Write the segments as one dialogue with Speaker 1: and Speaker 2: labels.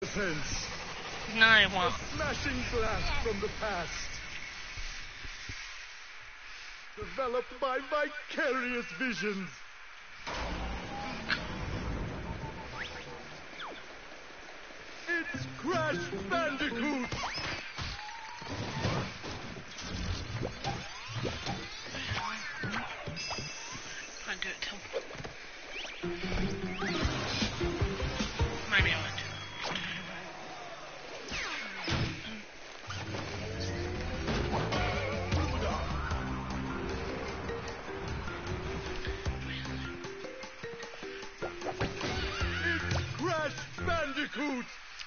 Speaker 1: hence.
Speaker 2: No, I won't.
Speaker 1: A smashing blast from the past. Developed by vicarious visions. It's Crash Bandicoot!
Speaker 2: I'll do it too. Maybe I would.
Speaker 1: It's Crash Bandicoot!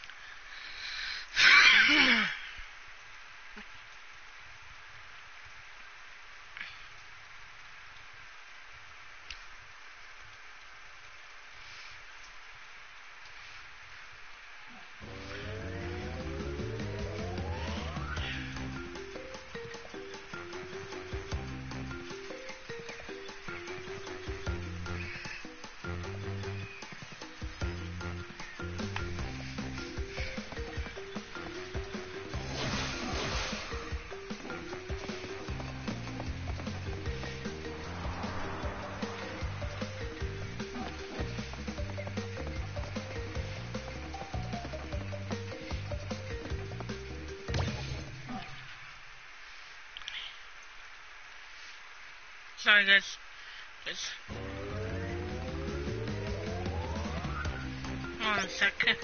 Speaker 2: Sorry, guys. Just hold on a second.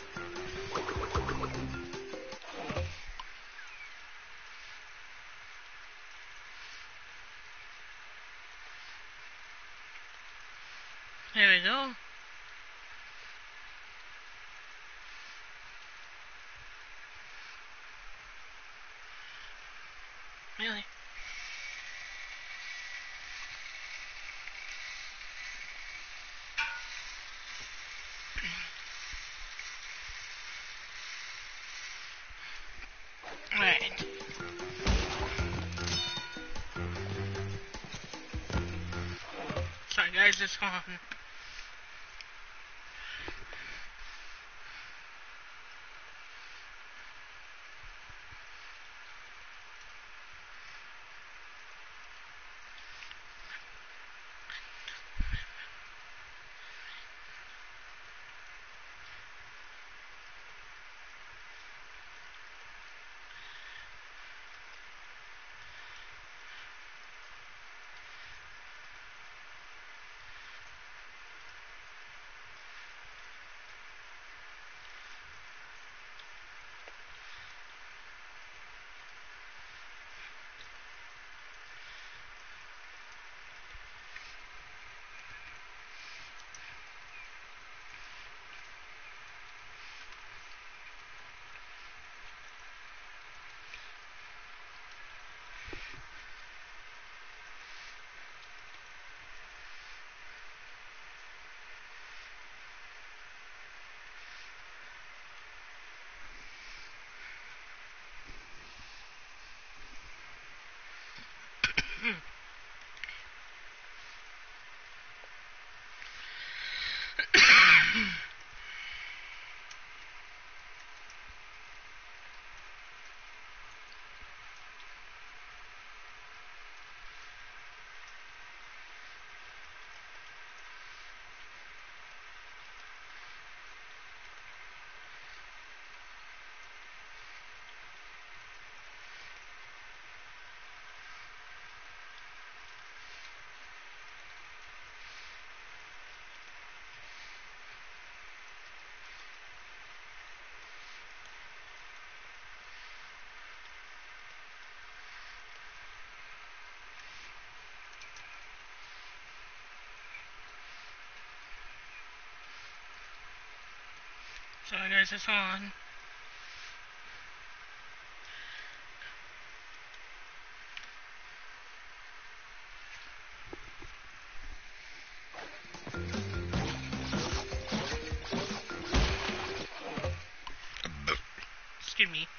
Speaker 2: There we go. Really? Alright. Sorry guys, just hold on. Sorry guys, it's on. Excuse me.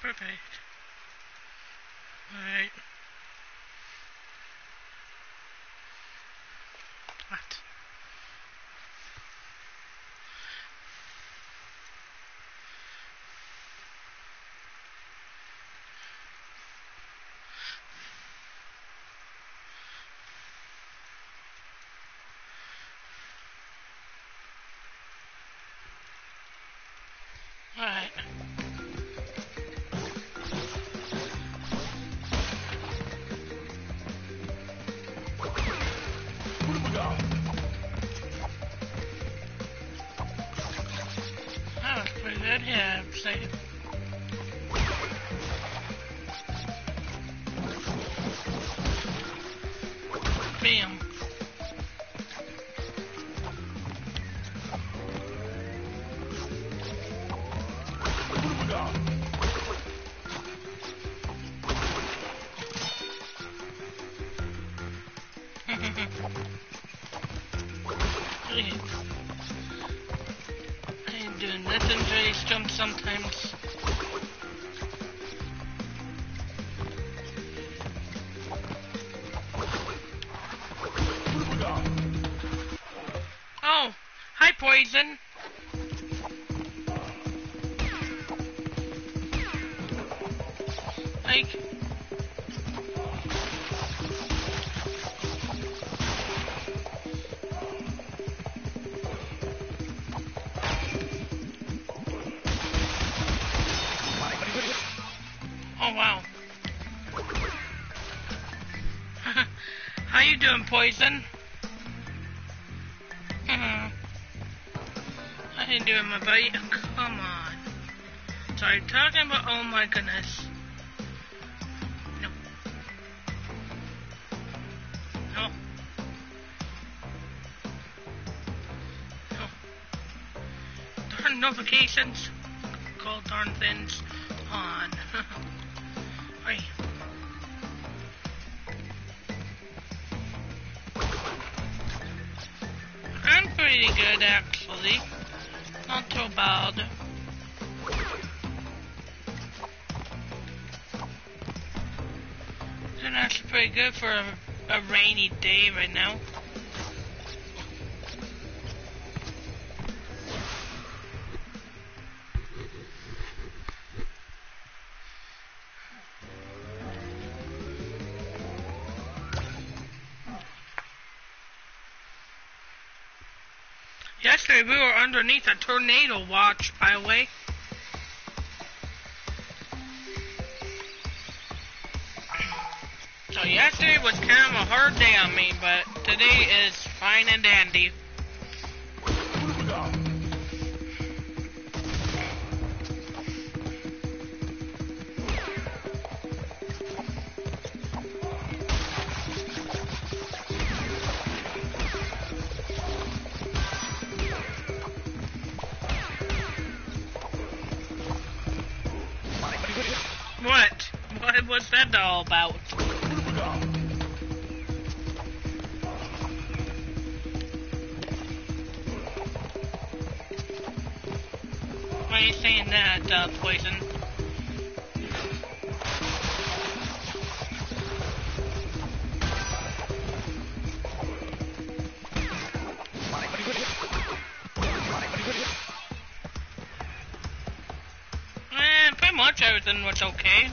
Speaker 2: Perfect. Alright. What? Alright. That was pretty good. Yeah, save. Bam. I'm doing nothing, just jump sometimes. Oh, hi, Poison. Like, oh wow. How you doing, Poison? How you doing, my buddy? Oh, come on. Sorry, talking about, oh my goodness. No. No. No. Darn notifications. Call darn things on. Hey. I'm pretty good, actually. Not too bad. It's actually pretty good for a rainy day right now. Yesterday we were underneath a tornado watch, by the way. So yesterday was kind of a hard day on me, but today is fine and dandy. What? What was that all about? Why are you saying that, Poison? Pretty much everything was okay.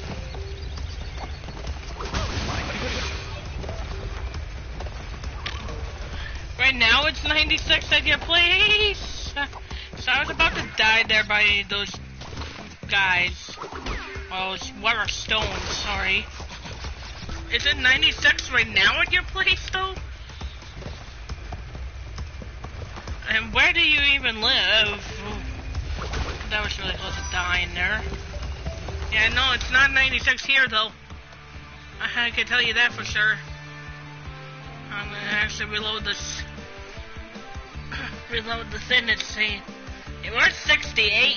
Speaker 2: Right now it's 96 at your place. So I was about to die there by those guys. Well, those water stones, sorry. Is it 96 right now at your place, though? And where do you even live? That was really close to dying there. Yeah, no, it's not 96 here, though. I can tell you that for sure. I'm gonna actually reload this. Reload the thing and see. It was 68.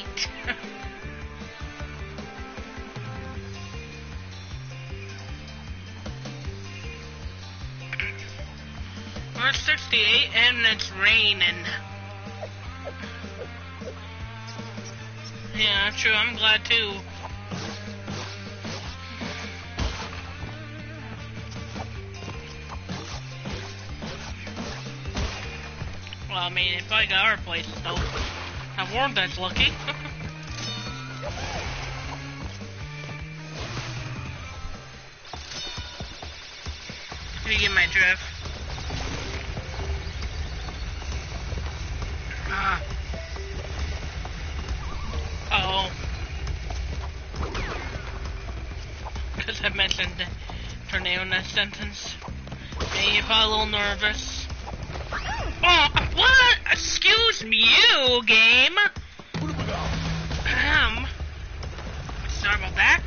Speaker 2: We're 68 and it's raining. Yeah, true, I'm glad too. I mean, it probably got other places though. I warned that's lucky. You get my drift. Oh. Because I mentioned tornado in that sentence. And you're probably a little nervous. Oh, what? Excuse you, game. Sorry about that.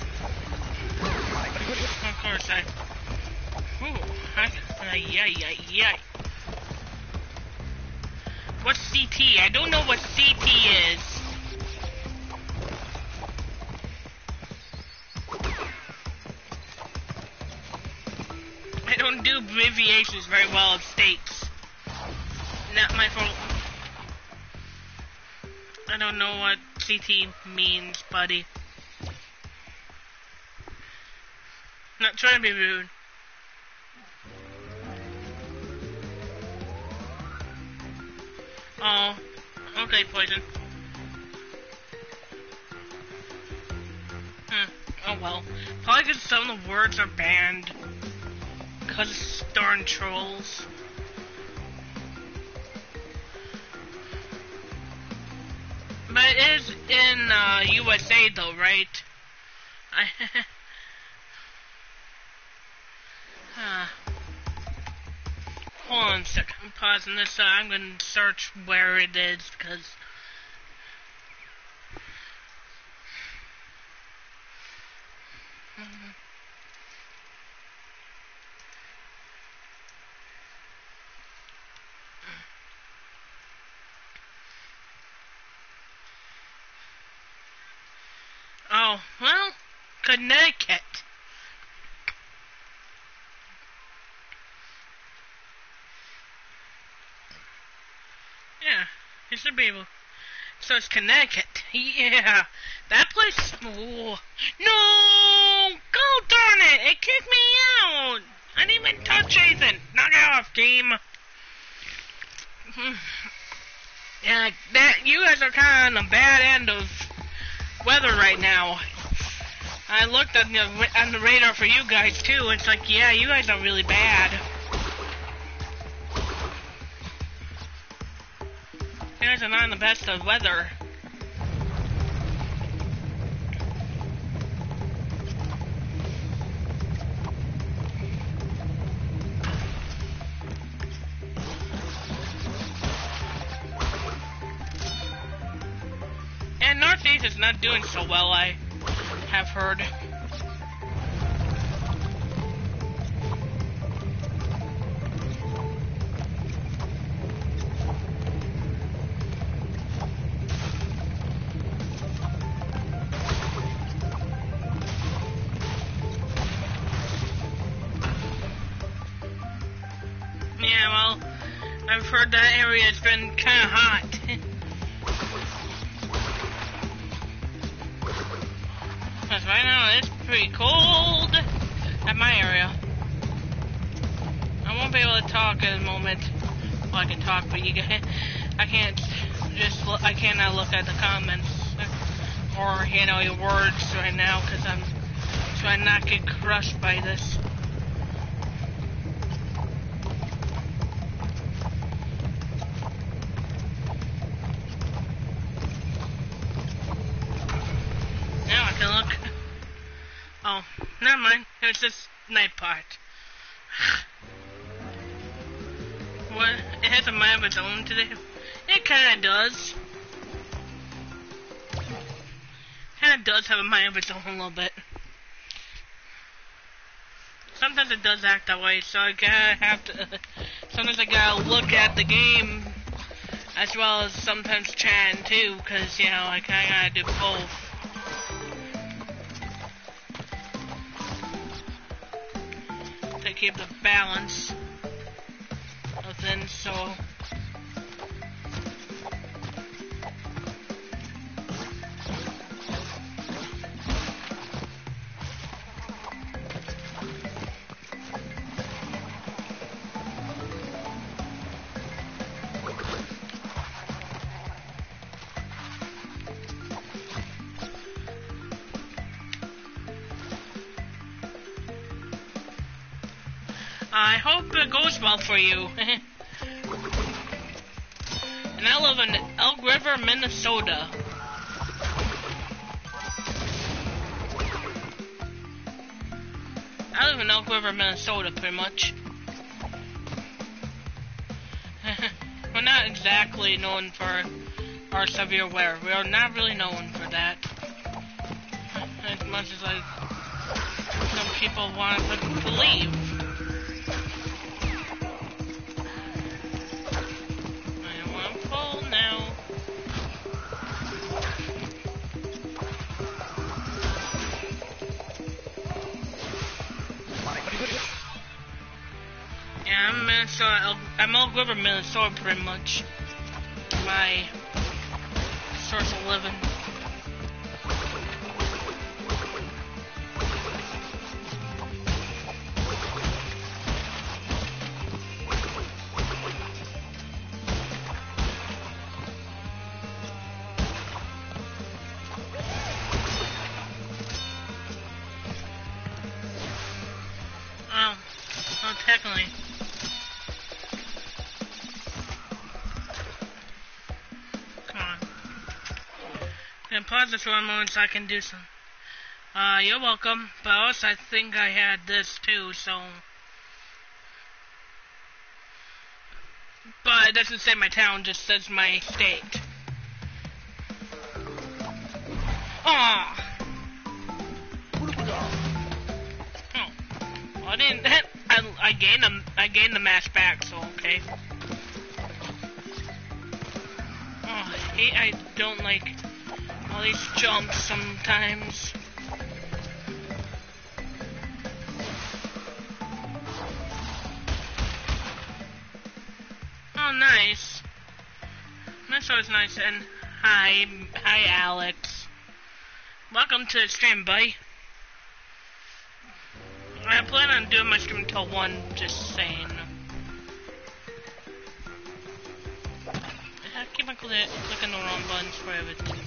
Speaker 2: Of course I... Yay. What's CT? I don't know what CT is. I don't do abbreviations very well of states. Not my fault. I don't know what CT means, buddy. Not trying to be rude. Oh, okay, Poison. Oh well. Probably because some of the words are banned. Because of darn trolls. But it is in USA though, right? Hold on a sec. I'm pausing this. I'm going to search where it is because... Oh, well, Connecticut. Yeah, it should be able. So it's Connecticut. Yeah, that place. Oh, no! Go darn it! It kicked me out. I didn't even touch anything. Knock it off, game. Yeah, that you guys are kind of on the bad end of weather right now. I looked on the radar for you guys too. It's like, yeah, you guys are really bad. You guys are not in the best of weather. And Northeast is not doing so well, I have heard. Yeah, well, I've heard that area's been kind of hot. Because right now it's pretty cold at my area. I won't be able to talk at the moment. Well, I can talk, but you guys, I cannot look at the comments or, you know, your words right now because I'm trying not to get crushed by this. Now I can look. Oh, never mind. It was just night part. What? It has a mind of its own today? It kinda does. Kinda does have a mind of its own a little bit. Sometimes it does act that way, so I gotta have to... sometimes I gotta look at the game as well as sometimes chat too, because, you know, I kinda gotta do both. To keep the balance of things, so... I hope it goes well for you. And I live in Elk River, Minnesota. I live in Elk River, Minnesota, pretty much. We're not exactly known for our severe weather. We are not really known for that. As much as like some people want us to believe. I want full now. Yeah, I'm Minnesota. I'm Elk River, Minnesota, pretty much. My source of living. Oh, technically. Come on. I'm gonna pause this for a moment so I can do some. You're welcome. But also, I think I had this too, so. But it doesn't say my town, just says my state. Aww. I didn't. I gained the mask back, so okay. Oh, I don't like all these jumps sometimes. Oh, nice. That's always nice. And hi, Alex. Welcome to the stream, buddy. I plan on doing my stream until 1, just saying. I keep on clicking the wrong buttons for everything.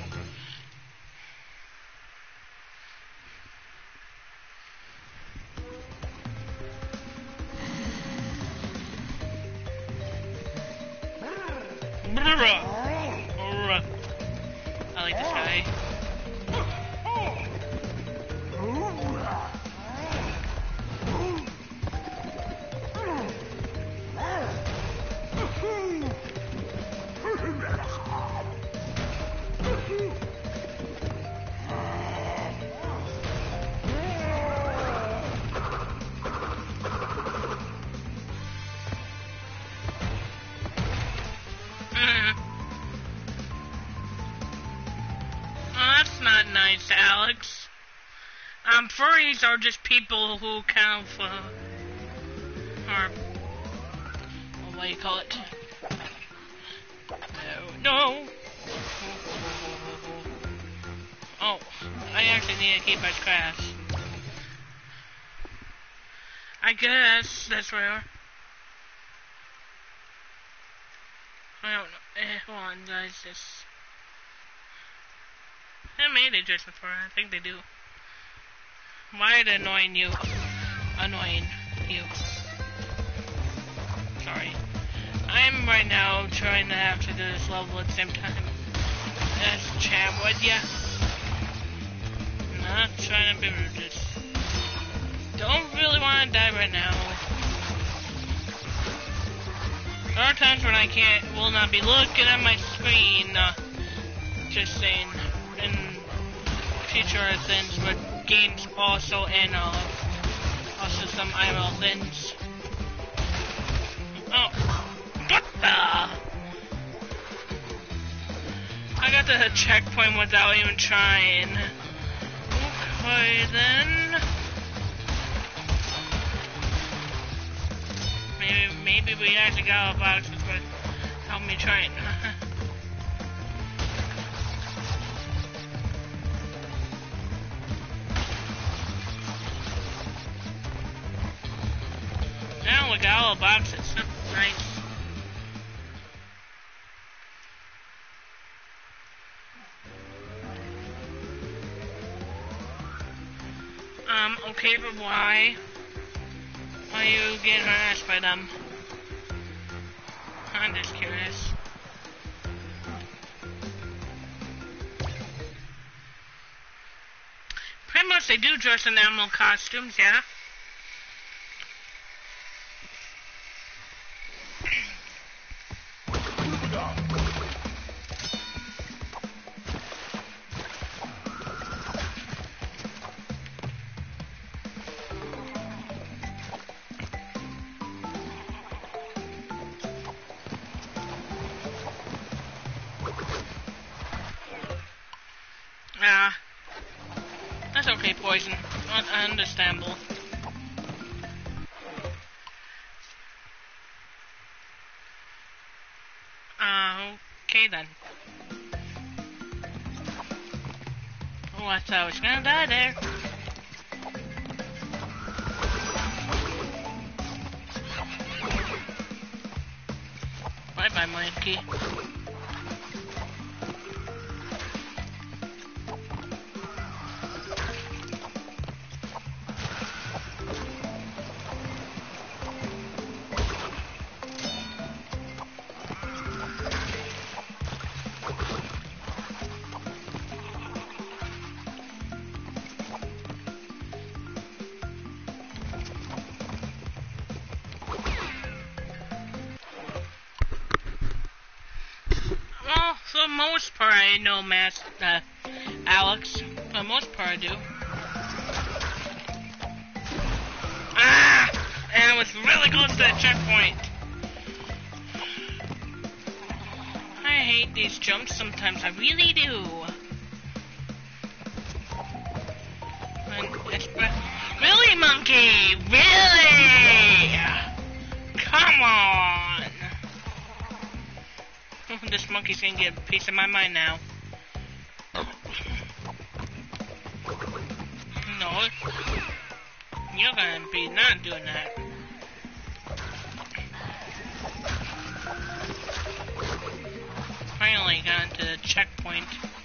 Speaker 2: I like this guy. Nice, Alex. Furries are just people who kind of, are, what do you call it? No. Oh, I actually need to keep my crash. I guess that's where we are. I don't know. Hold on, guys, just... They made a adjustment for it. I think they do. Why are they annoying you? Annoying you. Sorry. I'm right now trying to actually do this level at the same time as chat with ya. Not trying to be rude. Don't really want to die right now. There are times when I will not be looking at my screen. Just saying. In future things, but games also, and also some IRL things. Oh, what the? I got the checkpoint without even trying. Okay then. Maybe we actually got a box that's gonna help me try it. Now we got all the boxes. Nice. Okay, but why? Why you get harassed by them? I'm just curious. Pretty much they do dress in animal costumes, yeah? That's okay, Poison. Understandable. Okay then. Oh, I thought I was gonna die there. Bye-bye, monkey. Well, for the most part, I know Alex. For the most part, I do. Ah! And I was really close to that checkpoint. I hate these jumps sometimes. I really do. Really, monkey? Really? Come on. This monkey's gonna get a piece of my mind now. No. You're gonna be not doing that. Finally got into the checkpoint.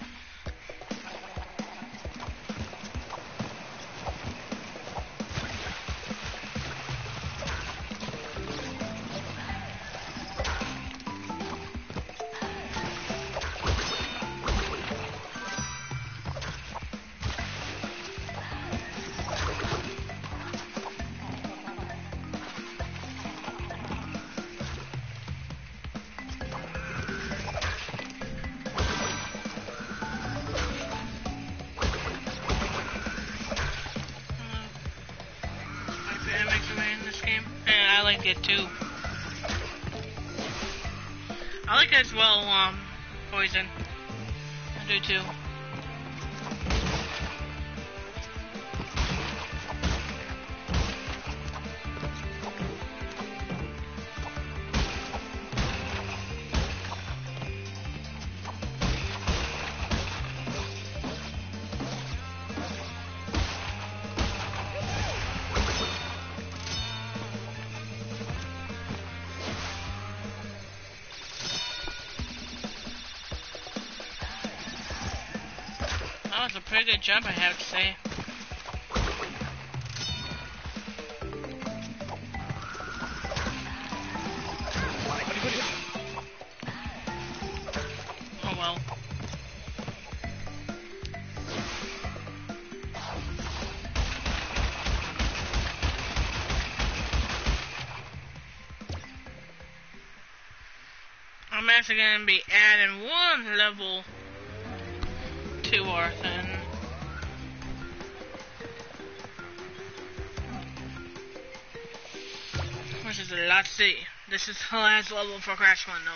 Speaker 2: I like it too. I like it as well, Poison. I do too. That was a pretty good jump, I have to say. Oh well. I'm actually going to be adding one level to our thing. Which is a lot to see. This is the last level for Crash 1 though.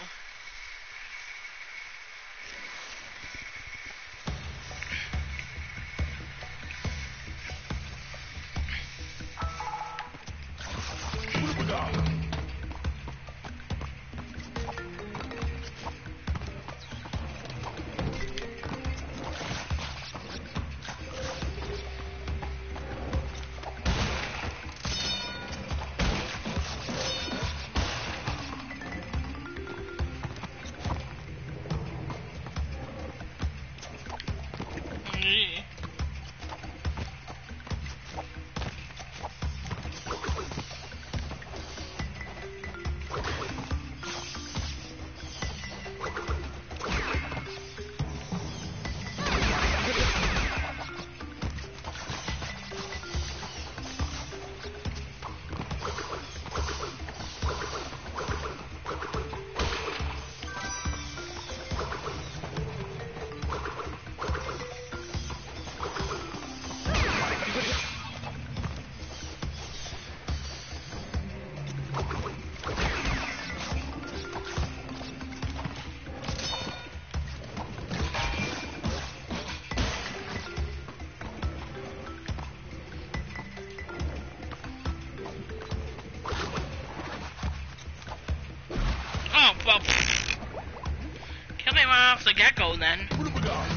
Speaker 2: right off the get-go then.
Speaker 1: What have we got?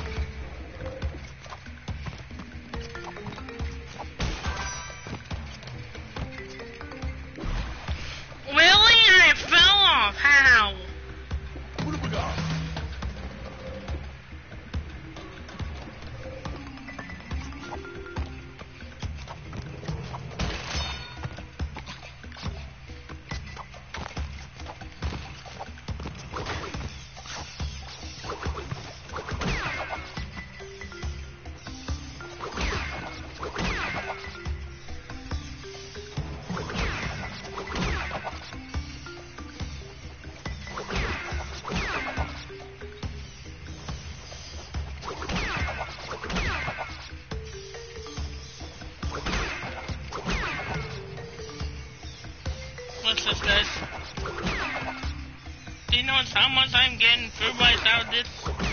Speaker 2: Really? I fell off. How?
Speaker 1: What have we got?
Speaker 2: What's this, guys? Do you know how much I'm getting through without this?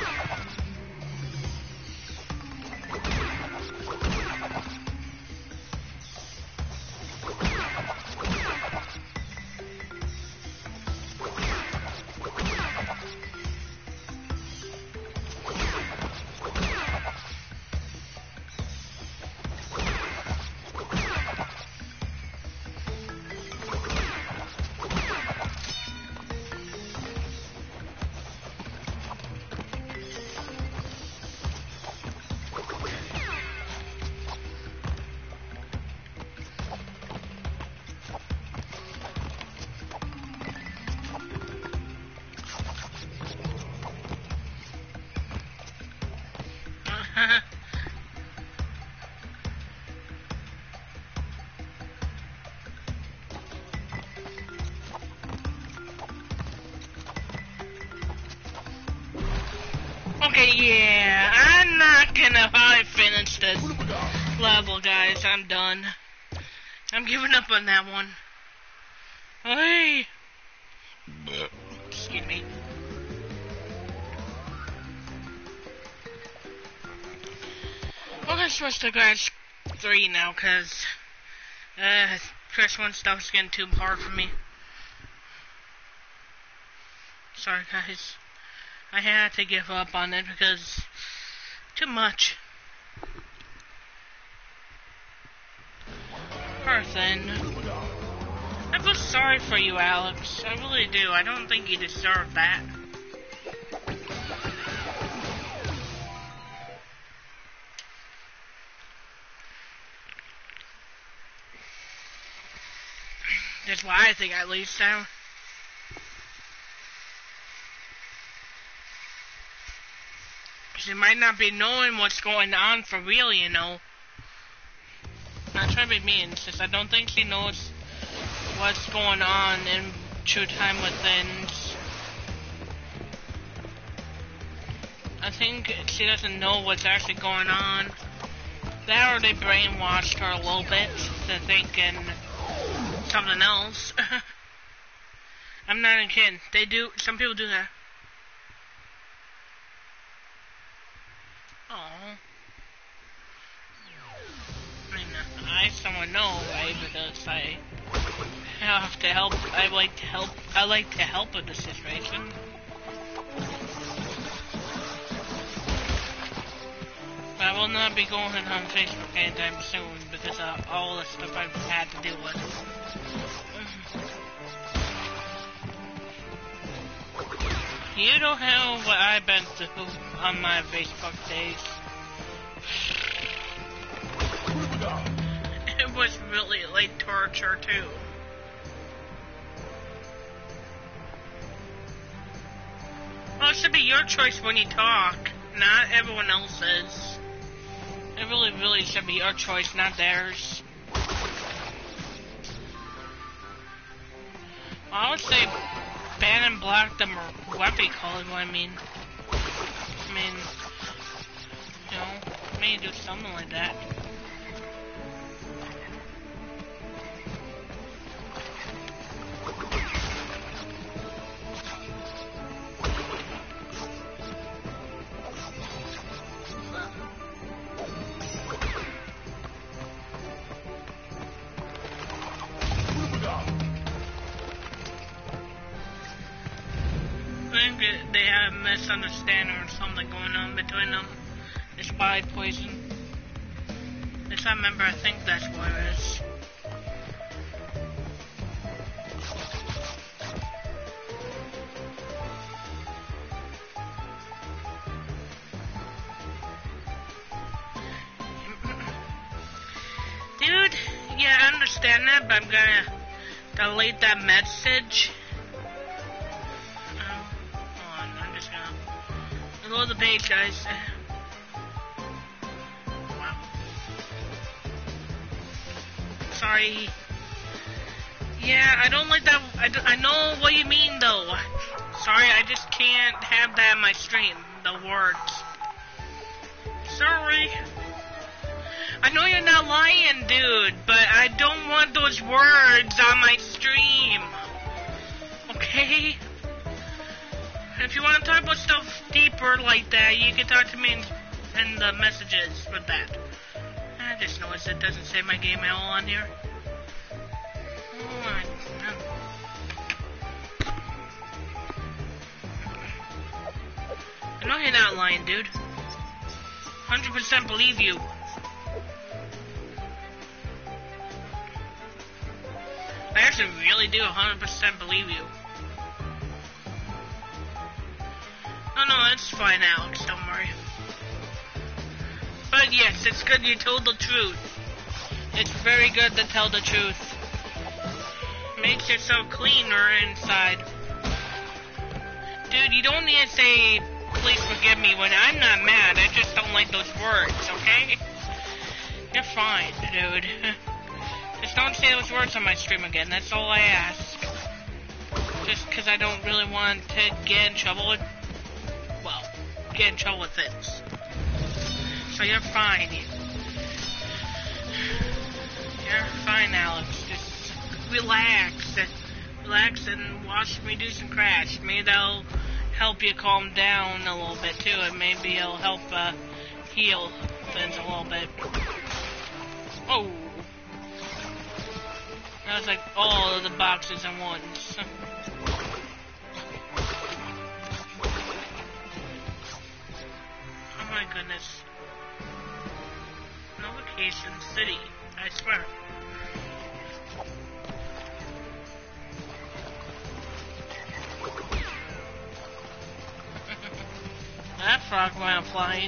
Speaker 2: Okay, yeah, I'm not gonna finish this level, guys. I'm done. I'm giving up on that one. Hey! Excuse me. We're gonna switch to Crash 3 now, because Crash 1 stuff is getting too hard for me. Sorry, guys. I had to give up on it because too much. Person. I feel sorry for you, Alex. I really do. I don't think you deserve that. That's why I think, at least. She might not be knowing what's going on for real, you know. Not trying to be mean, it's just I don't think she knows what's going on in True Time Within. I think she doesn't know what's actually going on. That or they brainwashed her a little bit to thinking something else. I'm not even kidding. They do, some people do that. Oh. I mean, I someone know, right? Because I have to help. I like to help. I like to help with the situation. But I will not be going on Facebook anytime soon because of all the stuff I've had to deal with. You don't know what I've been through on my Facebook days. It was really like torture too. Well, it should be your choice when you talk, not everyone else's. It really should be your choice, not theirs. Well, I would say ban and block them, or what they call it, I mean, you know, maybe do something like that. they have a misunderstanding or something going on between them. The spy poison. Yes, I remember, I think that's what it is. Dude, yeah, I understand that, but I'm gonna delete that message. Hold on, I'm just gonna load the page, guys. Wow. Sorry. Yeah, I don't like that. I know what you mean, though. Sorry, I just can't have that in my stream. The words. Sorry. I know you're not lying, dude, but I don't want those words on my stream. Okay? If you want to talk about stuff deeper like that, you can talk to me in the messages for that. I just noticed it doesn't say my game at all on here. I know you're not lying, dude. 100% believe you. I actually really do 100% believe you. Oh no, it's fine, Alex, don't worry. But yes, it's good you told the truth. It's very good to tell the truth. Makes you so cleaner inside. Dude, you don't need to say, please forgive me when I'm not mad, I just don't like those words, okay? You're fine, dude. Just don't say those words on my stream again, that's all I ask. Just because I don't really want to get in trouble with, well, get in trouble with things. So you're fine. You're fine, Alex. Just relax. Relax and watch me do some Crash. Maybe that'll help you calm down a little bit too, and maybe it'll help heal things a little bit. Oh. That was like all of the boxes at once. Oh my goodness. Novocation City, I swear. That frog went flying.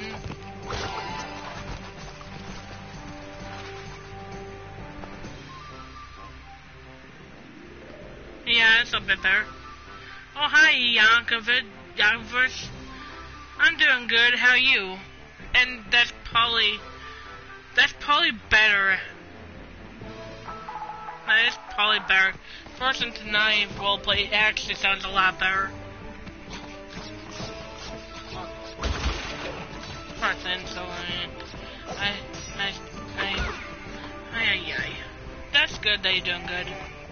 Speaker 2: Yeah, it's a bit better. Oh, hi, Yankovic. I'm doing good. How are you? And that's probably better. That is probably better. First and tonight roleplay actually sounds a lot better. Person, so that's good that you're doing good.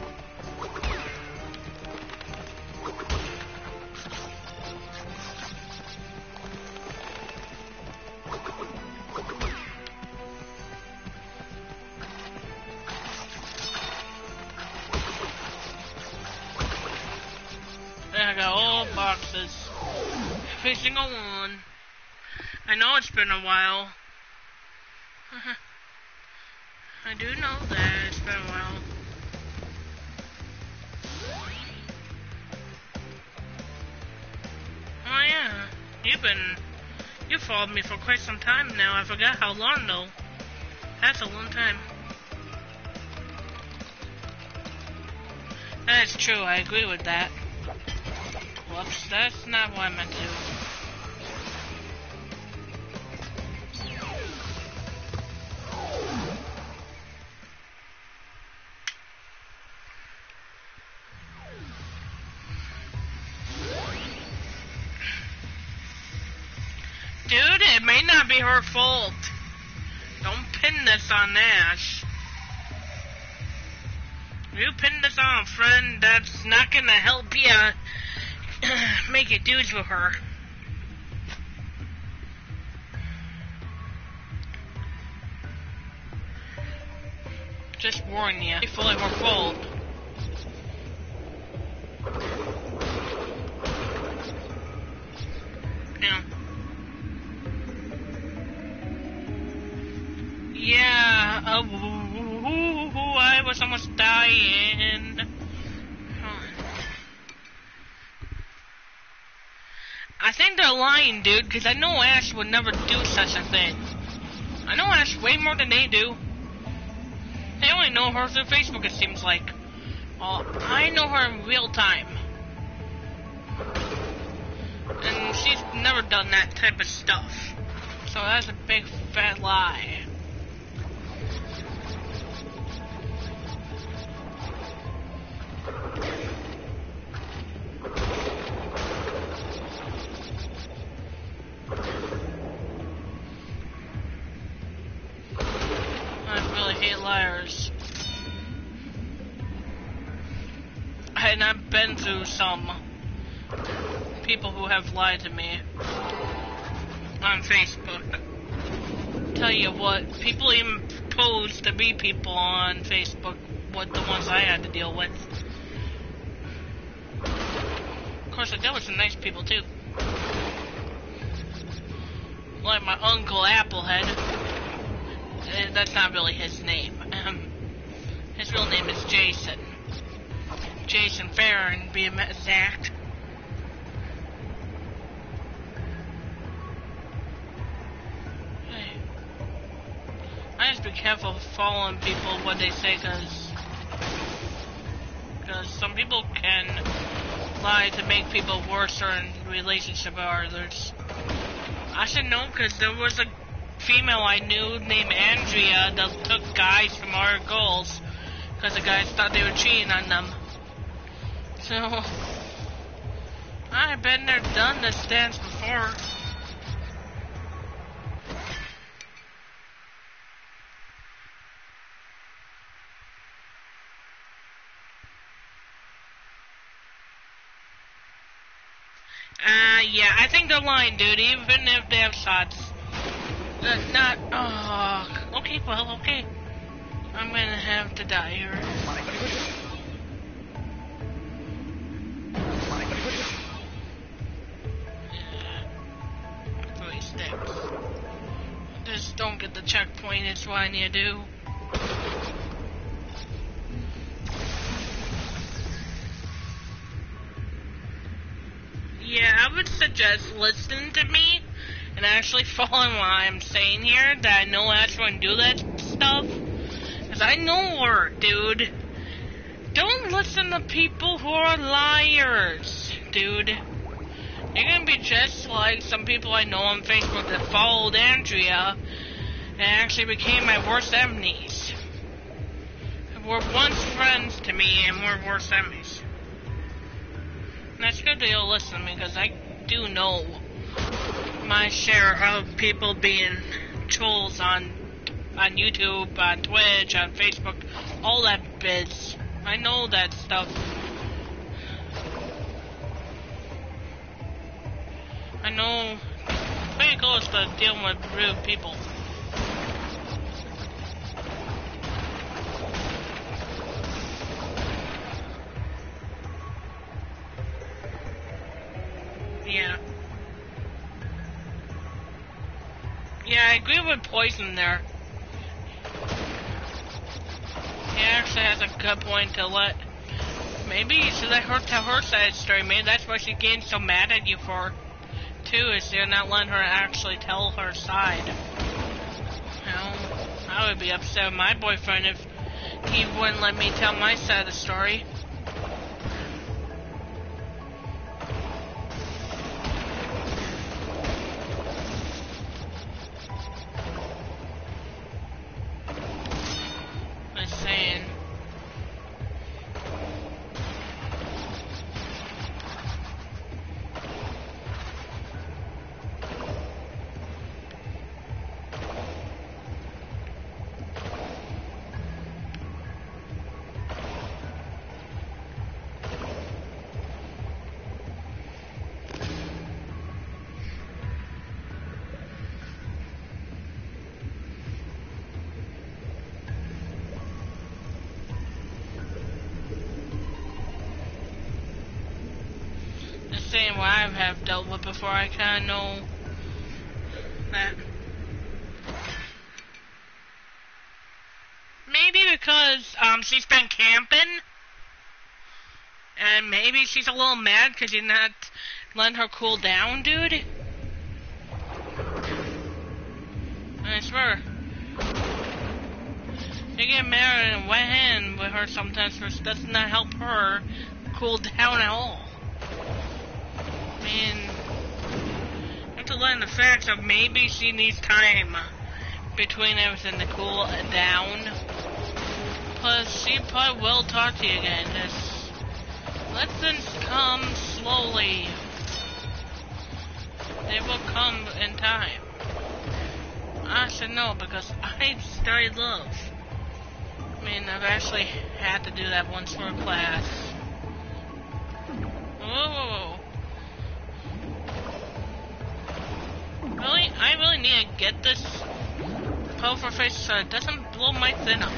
Speaker 2: I got all boxes. Every single one. I know it's been a while. I do know that it's been a while. Oh yeah, you followed me for quite some time now. I forgot how long though. That's a long time. That's true, I agree with that. Whoops, that's not what I meant to do. Dude, it may not be her fault. Don't pin this on Nash. You pin this on a friend, that's not gonna help you make it dudes with her. Just warn you, it's fully her fault. Yeah. Yeah, I was almost dying. I think they're lying, dude, because I know Ash would never do such a thing. I know Ash way more than they do. They only know her through Facebook, it seems like. Well, I know her in real time. And she's never done that type of stuff. So that's a big fat lie. I really hate liars. And I've been through some people who have lied to me on Facebook. Tell you what, people even pose to be people on Facebook, what the ones I had to deal with. Of course, there were some nice people too. Like my Uncle Applehead. That's not really his name. His real name is Jason. Jason Farron, to be exact. I just be careful following people what they say, because some people can lie to make people worse in relationship or others. I should know, because there was a female I knew named Andrea that took guys from our girls because the guys thought they were cheating on them. So I've been there, done this dance before. Yeah, I think they're lying, dude, even if they have shots. Okay, well, okay. I'm gonna have to die here. Yeah. 3 steps. Just don't get the checkpoint, is what I need to do. Yeah, I would suggest listening to me and actually following what I'm saying here, that I know Ash wouldn't do that stuff. Because I know her, dude. Don't listen to people who are liars, dude. You're gonna be just like some people I know on Facebook that followed Andrea and actually became my worst enemies. Were once friends to me and were worst enemies. And that's good that you'll listen to me, because I do know my share of people being trolls on YouTube, on Twitch, on Facebook, all that biz. I know that stuff. I know pretty close to dealing with rude people. Yeah. Yeah, I agree with Poison there. He actually has a good point to let... Maybe you should let her tell her side of the story. Maybe that's why she's getting so mad at you for, too, is you're not letting her actually tell her side. You know, I would be upset with my boyfriend if he wouldn't let me tell my side of the story. saying what I have dealt with before. I kind of know that. Maybe because she's been camping, and maybe she's a little mad because you're not letting her cool down, dude. I swear. You get mad and wet hand with her sometimes, which does not help her cool down at all. I mean, you have to learn the facts of maybe she needs time between everything to cool down. Plus, she probably will talk to you again. Just let things come slowly. They will come in time. I should know because I studied love. I mean, I've actually had to do that once for a class. Whoa. Really? I really need to get this poker face so it doesn't blow my thing up.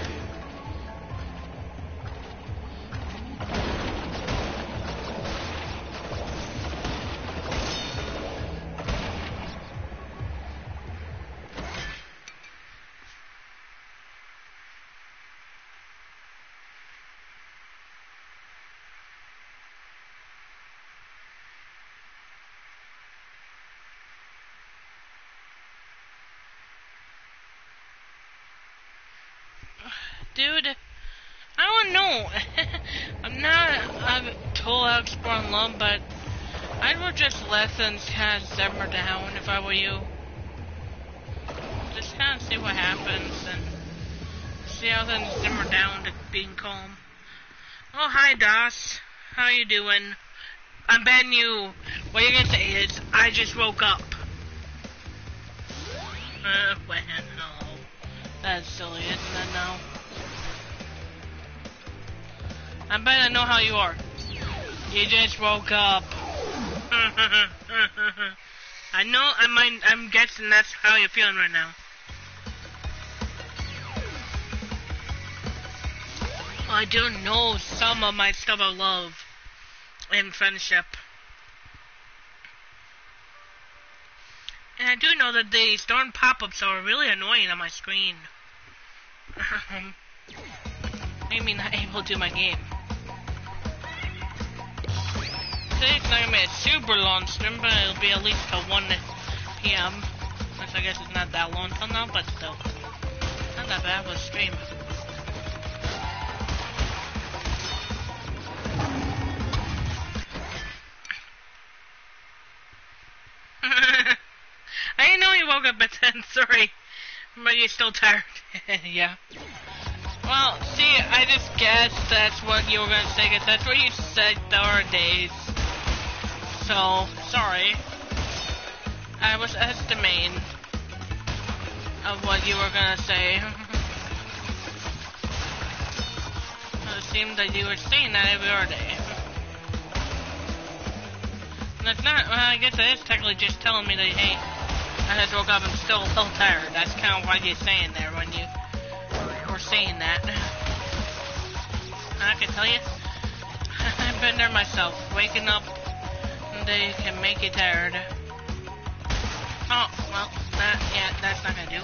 Speaker 2: Dude, I don't know. I'm not a total expert on love, but I would just let things kind of simmer down if I were you. Just kind of see what happens and see how things simmer down to being calm. Oh, hi, Das. How you doing? I'm betting you. What you're gonna say is, I just woke up. Well, no. That's silly, isn't it now? I bet I know how you are. You just woke up. I know. I'm guessing that's how you're feeling right now. I do know some of my stuff of love and friendship, and I do know that the storm pop-ups are really annoying on my screen. Made me not able to do my game. Today's not gonna be a super long stream, but it'll be at least till 1 p.m. Which I guess is not that long till now, but still. Not that bad of a stream. I didn't know you woke up at 10, sorry. But you're still tired. Yeah. Well, see, I just guessed that's what you were gonna say, 'cause that's what you said the other days. So, sorry. I was estimating of what you were gonna say. It seemed that you were saying that every other day. And that's not, well, I guess it is technically just telling me that, hey, I just woke up and I'm still a little tired. That's kind of what you're saying there when you were saying that. I can tell you, I've been there myself. Waking up, they can make you tired. Oh, well, that's not gonna do.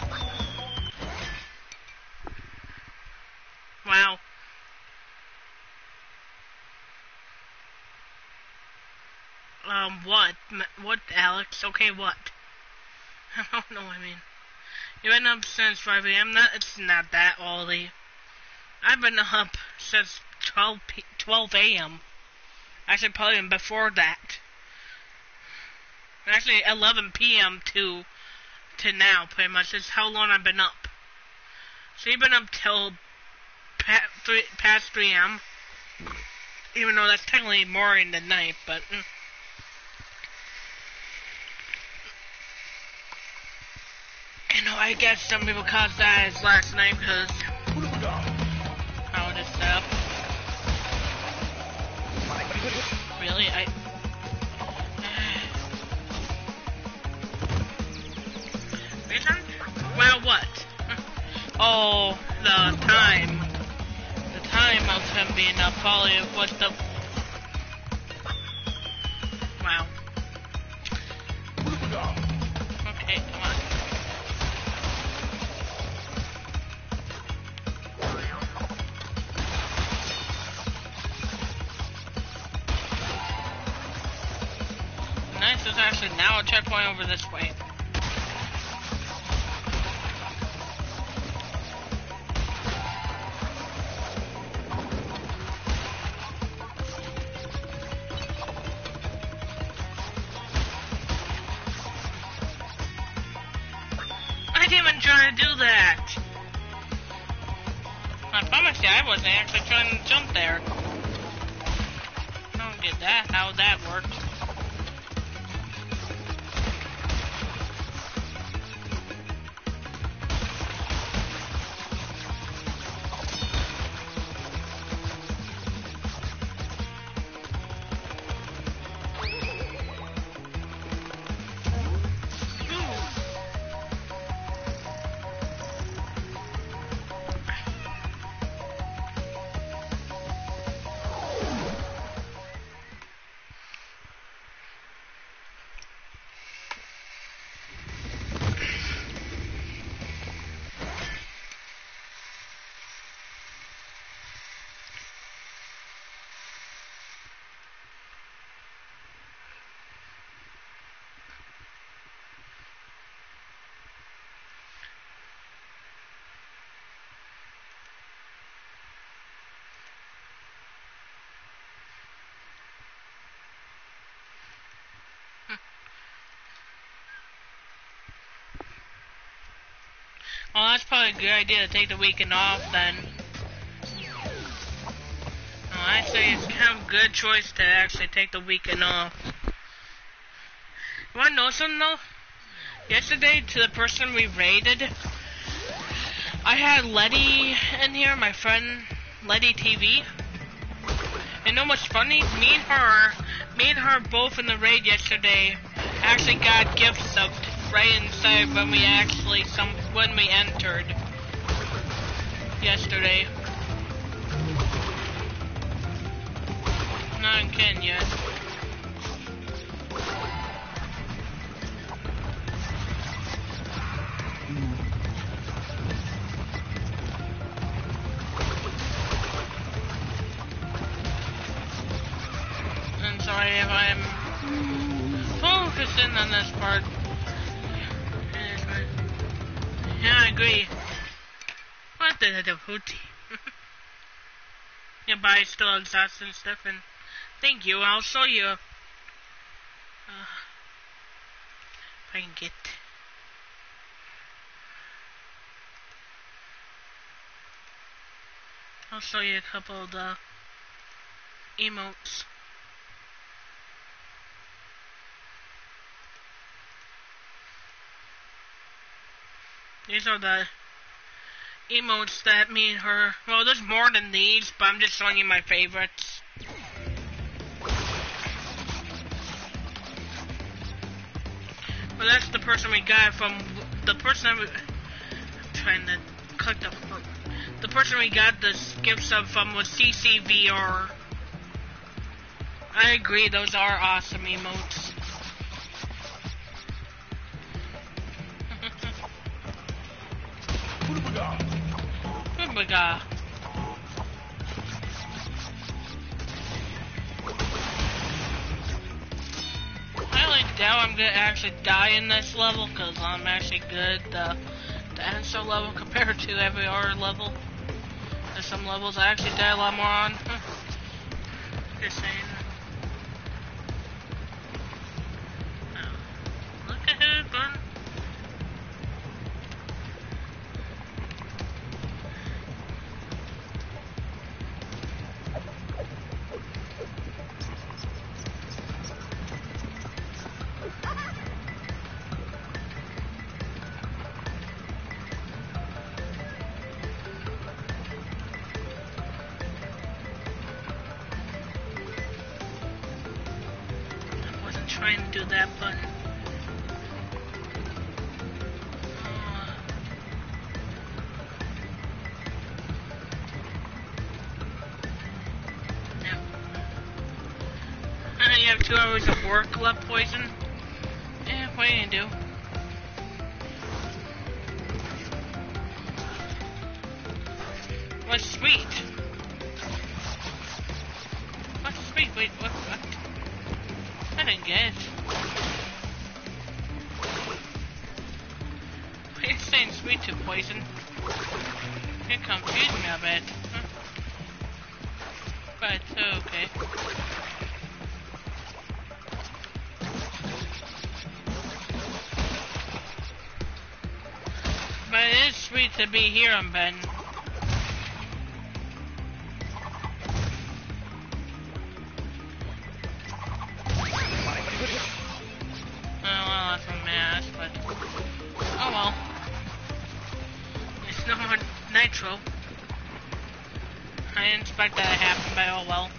Speaker 2: Wow. What? What, Alex? Okay, what? I don't know, I mean. You've been up since 5 a.m.? It's not that early. I've been up since 12 a.m. Actually, probably even before that. Actually, 11 p.m. to now, pretty much. Is how long I've been up. So you've been up till past 3 a.m. Even though that's technically morning than night, but... You know, I guess some people caught that as last night because how this stuff. Really, reason? Well, what? Oh, the time. The time of him being up, probably what the... Wow. now a checkpoint over this way. I didn't even try to do that. I promise you, I wasn't actually trying to jump there. I don't get that, how that works. Well, that's probably a good idea to take the weekend off then. Well, I say it's kind of a good choice to actually take the weekend off. You wanna know something though? Yesterday, to the person we raided, I had Letty in here, my friend Letty TV. And know what's funny? Me and her both in the raid yesterday actually got gift subbed right inside when we entered yesterday. Not in Kenya. I'm sorry if I'm focusing on this part. Yeah, I agree. What the hootie? Yeah, but I still exhausted and stuff, and thank you. I'll show you. If I can get. I'll show you a couple of the emotes. These are the emotes that me and her... Well, there's more than these, but I'm just showing you my favorites. Well, that's the person we got from... The person I'm trying to click the person we got this gift sub from was CCVR. I agree, those are awesome emotes. Kubaga. I like doubt I'm gonna actually die in this level because I'm actually good the answer level compared to every other level. There's some levels I actually die a lot more on. Just saying. Oh. Look at who's fun. Trying to do that button. No. You have 2 hours of work left, Poison? Yeah, what are you gonna do? What's sweet? What's sweet? Wait, what? I didn't get it. It's saying sweet to poison. It confused me a bit. Huh? But it's okay. But it is sweet to be here on Ben. Well, that's a mess, but oh well. There's no more nitro. I didn't expect that to happen, but oh well.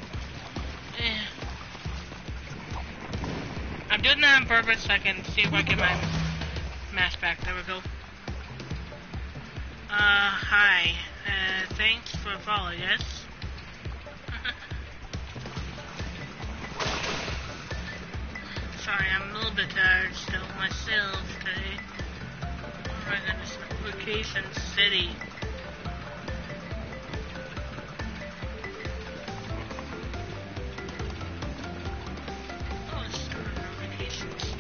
Speaker 2: I'm doing that on purpose so I can see if I get my mask back. There we go. Hi. Thanks for following us. Sorry, I'm a little bit tired still myself today. Right in this vacation city. Oh, it's starting our vacations.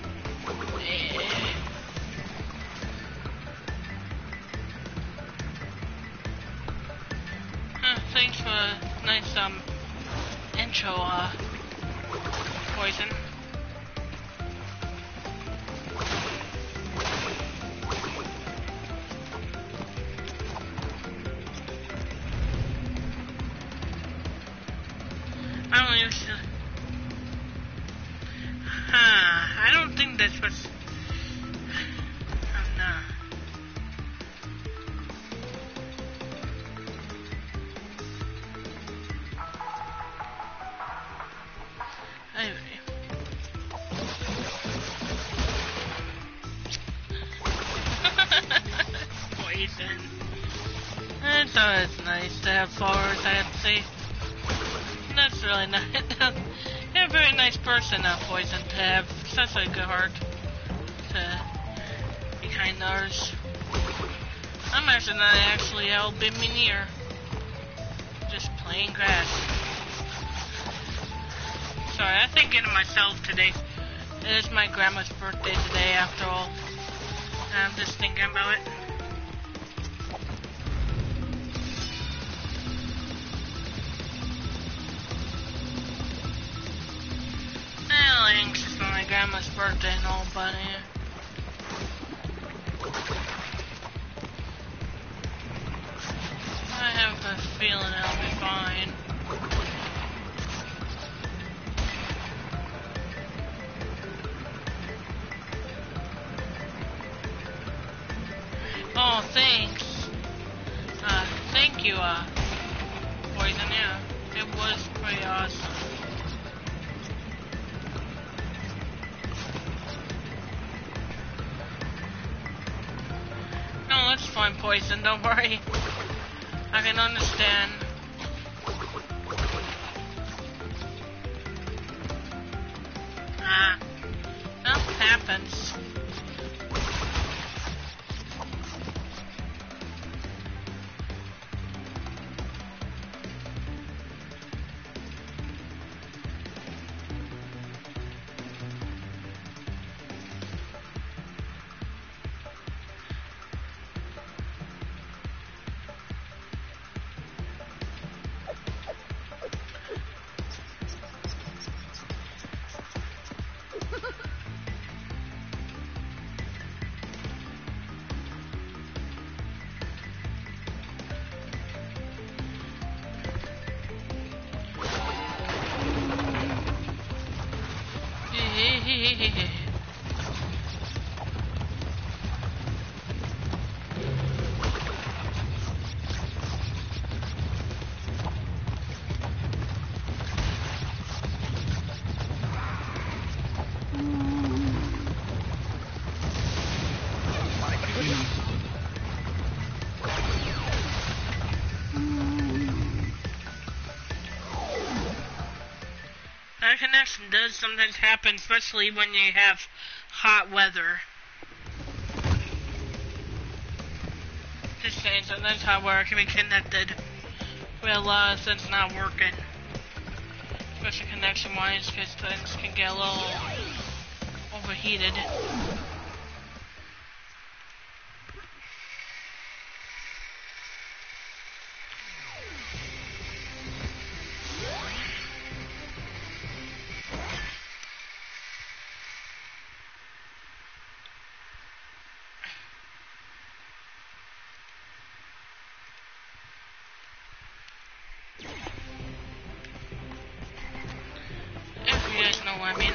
Speaker 2: Thanks for a nice intro, Poison. I don't use I don't think that's what's I'm not. Anyway. Poison. It's always nice to have followers, I have to say. That's really nice. You're a very nice person, Poison, to have such a good heart. To be kind to others. I'm actually not actually helping me near. Just playing grass. Sorry, I'm thinking of myself today. It is my grandma's birthday today, after all. I'm just thinking about it. I'm anxious for my grandma's birthday and all, but I have a feeling I'll be fine. Oh, thanks. Thank you, Poison, yeah. It was pretty awesome. No, that's fine, Poison, don't worry. I can understand. That happens. That connection does sometimes happen, especially when you have hot weather. Just saying, sometimes hot weather can be connected with a lot of things not working. Especially connection-wise, because things can get a little overheated. I mean.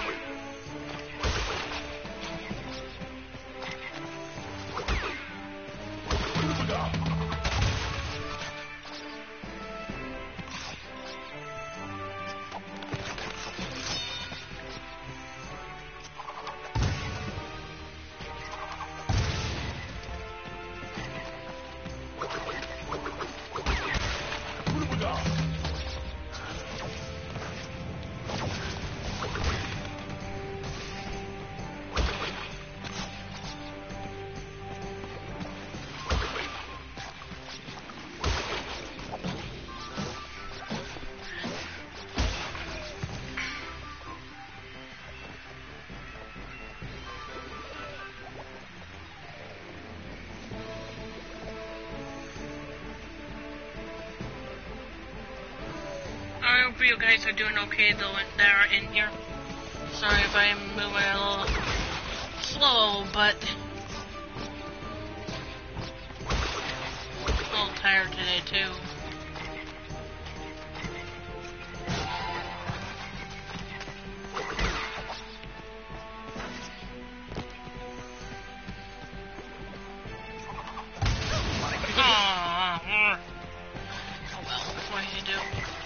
Speaker 2: I hope you guys are doing okay though that are in here. Sorry if I'm moving a little slow, but a little tired today too. Oh well, what do you do?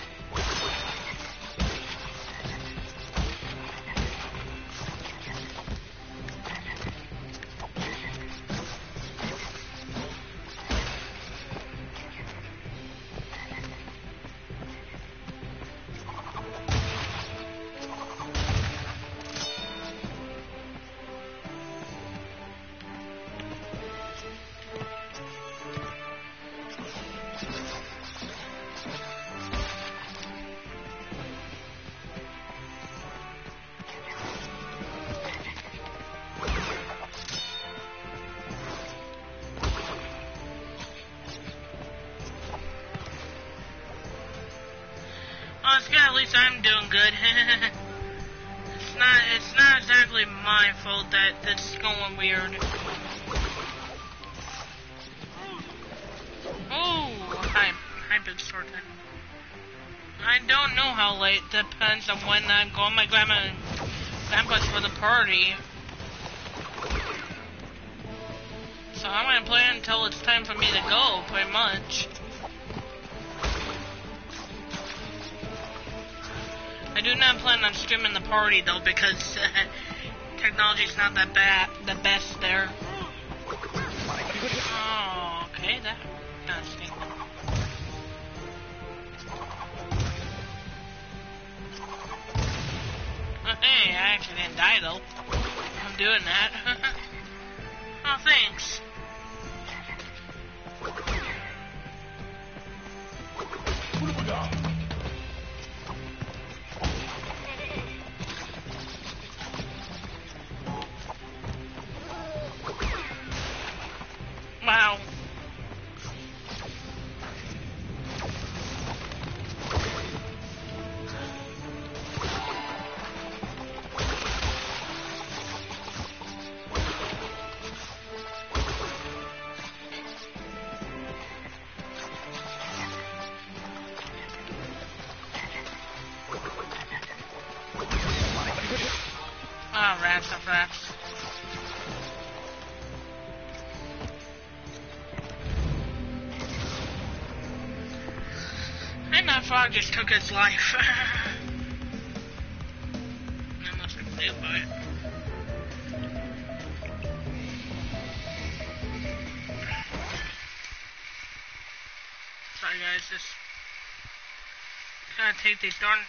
Speaker 2: Oh, it's good. At least I'm doing good. It's not exactly my fault that it's going weird. Oh, hi, Big Sword. I don't know how late. Depends on when I'm going. My grandma and grandpa's for the party. So I'm gonna play until it's time for me to go, pretty much. I do not plan on streaming the party though because technology's not that the best there. Oh, okay, that's stinking. Oh, hey, I actually didn't die though. I'm doing that. Oh, thanks. Wow. Oh, rats. And that frog just took its life. Not much I can do about it. Sorry guys, just gotta take these darn.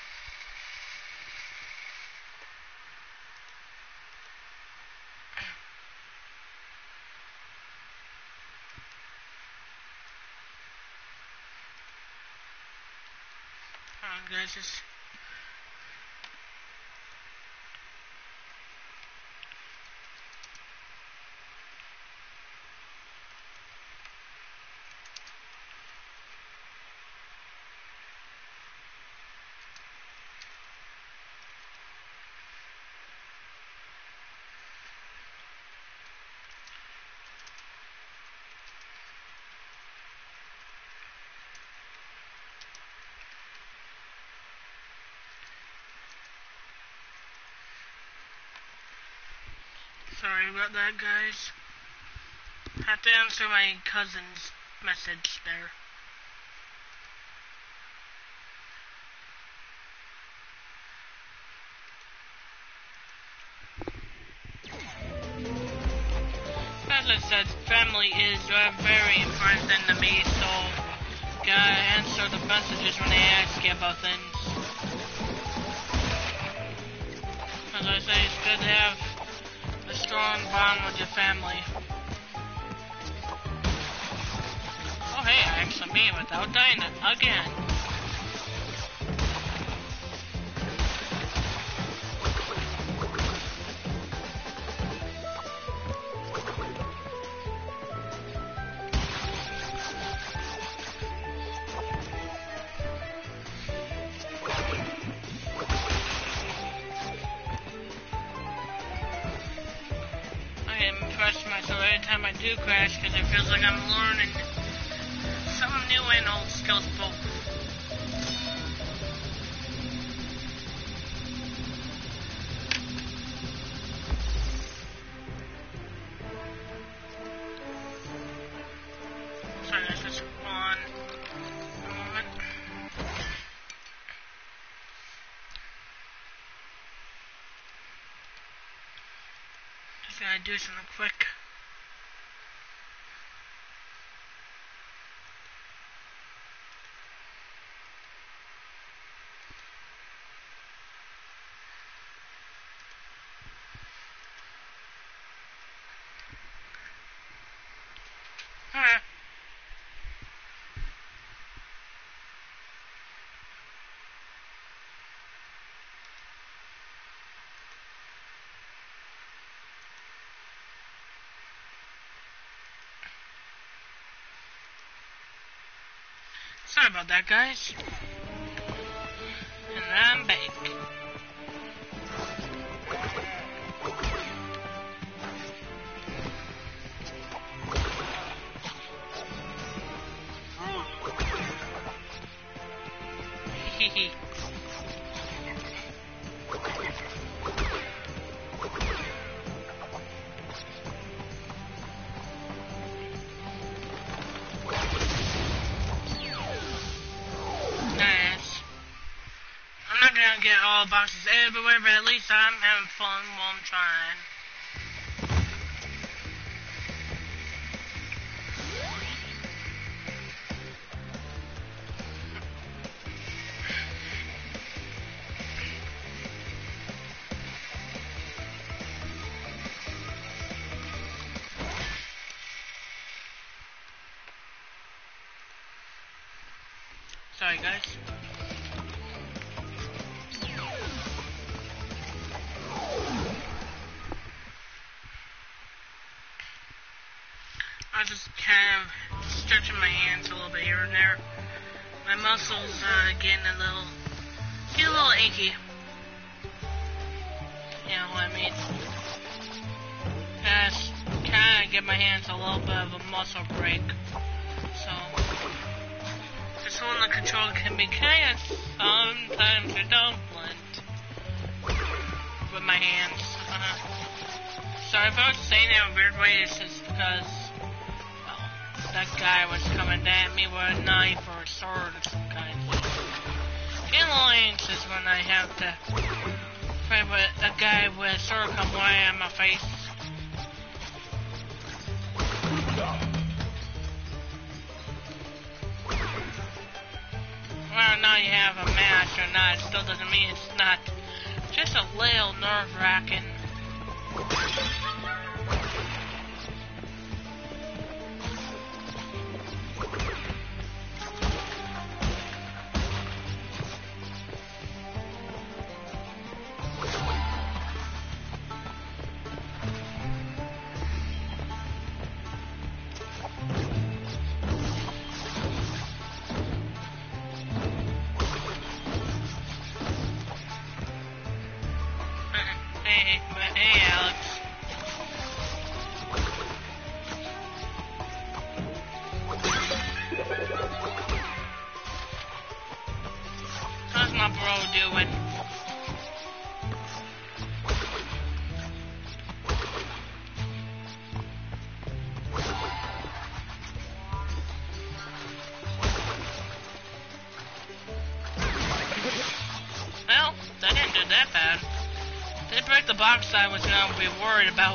Speaker 2: Guys, just about that, guys. Have to answer my cousin's message there. As I said, family is very important to me, so gotta answer the messages when they ask you about things. As I say, it's good to have a strong bond with your family. Oh hey, I actually made it without dying again. Myself every time I do crash because it feels like I'm learning some new and old skills both. Sorry guys, just on a moment. Just gotta do something quick. Sorry about that, guys. And I'm back. Hehe. Get all boxes everywhere, but at least I'm having fun while I'm trying. Sorry, guys. I'm just kind of stretching my hands a little bit here and there. My muscles getting a little achy. You know what I mean? Just kind of give my hands a little bit of a muscle break. So, just holding the control can be kind of sometimes redundant with my hands. Sorry if I was saying it in a weird way, it's just because that guy was coming at me with a knife or a sword of some kind. Getting a little anxious when I have to fight with a guy with a sword come right at my face. Whether or not you have a match or not, it still doesn't mean it's not just a little nerve-wracking. Hey, Alex. How's my bro doing? quite the box I was gonna be worried about.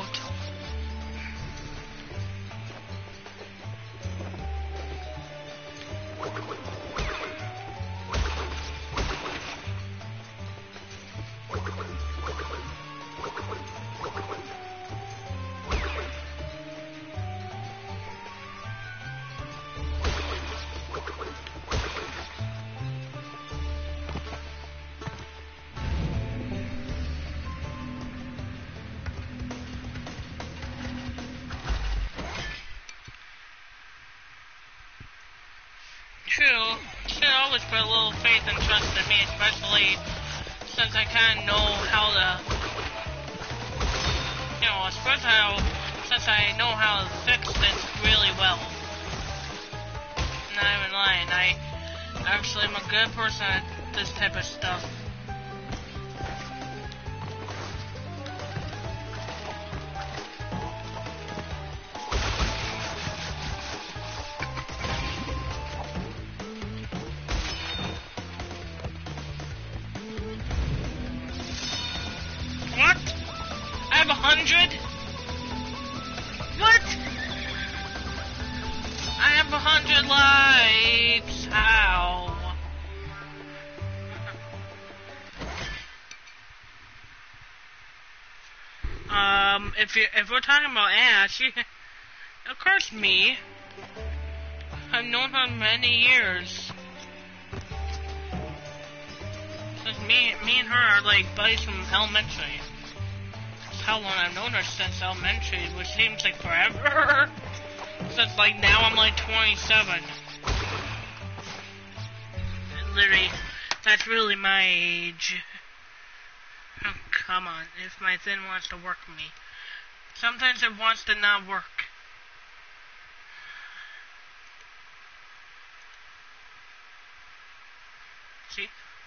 Speaker 2: True. Should always put a little faith and trust in me, especially since I kind of know how to, since I know how to fix this really well. Not even lying, I actually am a good person at this type of stuff. What? I have 100? What? I have 100 lives. How? If we're talking about Ash, of course me. I've known her many years. Since me and her are like buddies from elementary. That's how long I've known her, since elementary, which seems like forever. Since like now I'm like 27. Literally, that's really my age. Oh, come on, if my thing wants to work me. Sometimes it wants to not work. See?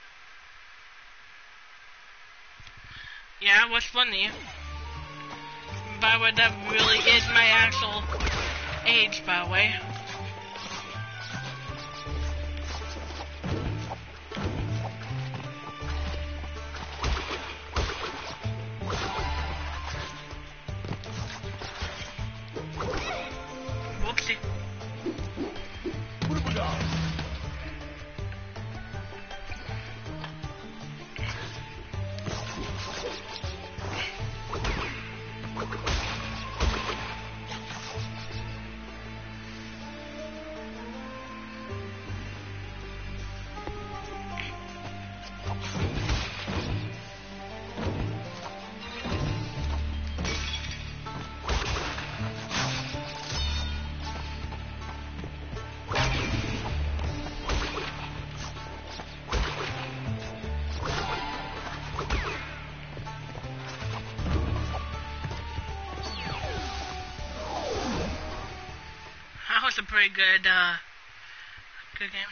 Speaker 2: Yeah, what's funny? By the way, that really is my actual age, by the way. Whoopsie.
Speaker 1: What have we got?
Speaker 2: That was a pretty good game.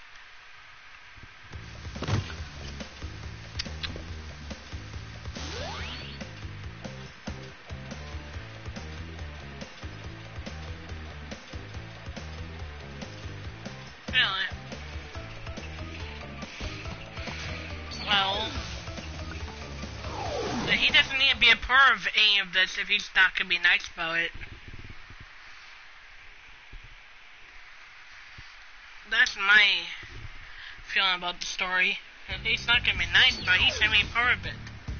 Speaker 2: Really? Well, he doesn't need to be a part of any of this if he's not gonna be nice about it. That's my feeling about the story. He's not gonna be nice, but he's gonna be part of it.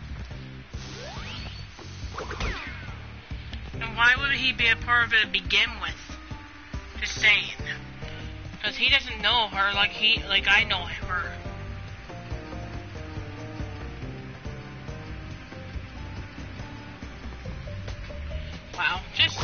Speaker 2: And why would he be a part of it to begin with? Just saying. Because he doesn't know her like I know her. Wow, just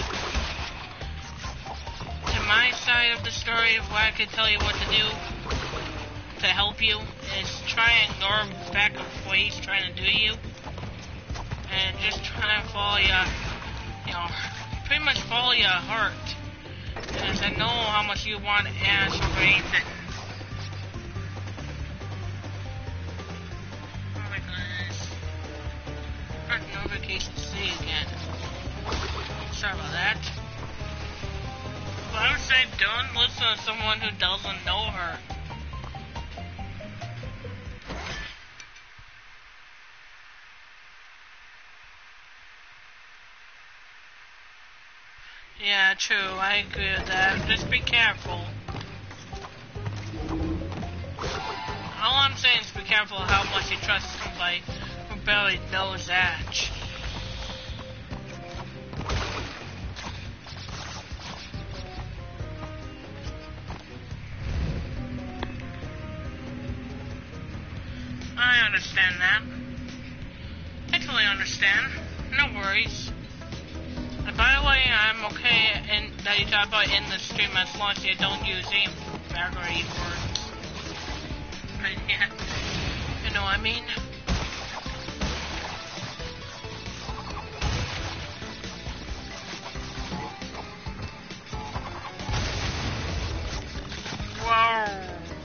Speaker 2: to my side of the story of what I could tell you what to do to help you is try and ignore back and what he's trying to do to you. And just try and follow pretty much follow your heart. Because I know how much you want Ash over Ethan. Oh my goodness. Notification C again. Sorry about that. But I would say don't listen to someone who doesn't know her. Yeah, true. I agree with that. Just be careful. All I'm saying is be careful how much you trust somebody who barely knows that. I understand that. I totally understand. No worries. And by the way, I'm okay that you talk about in the stream as long as you don't use aim bag or aim words. But yeah, you know what I mean? Whoa.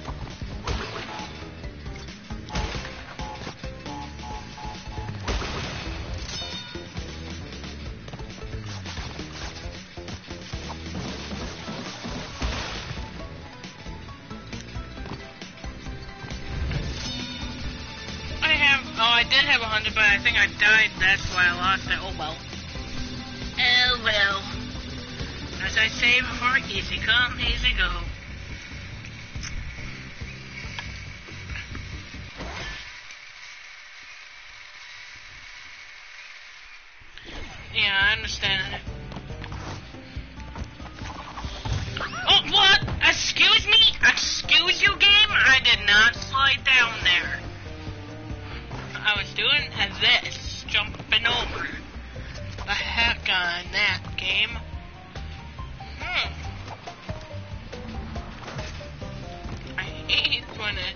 Speaker 2: I did have 100, but I think I died. That's why I lost it. Oh well. Oh well. As I say before, easy come, easy go. Yeah, I understand it. Oh, what? Excuse me? Excuse you, game? I did not slide down there. I was doing this, jumping over the heck on that game. I hate when it...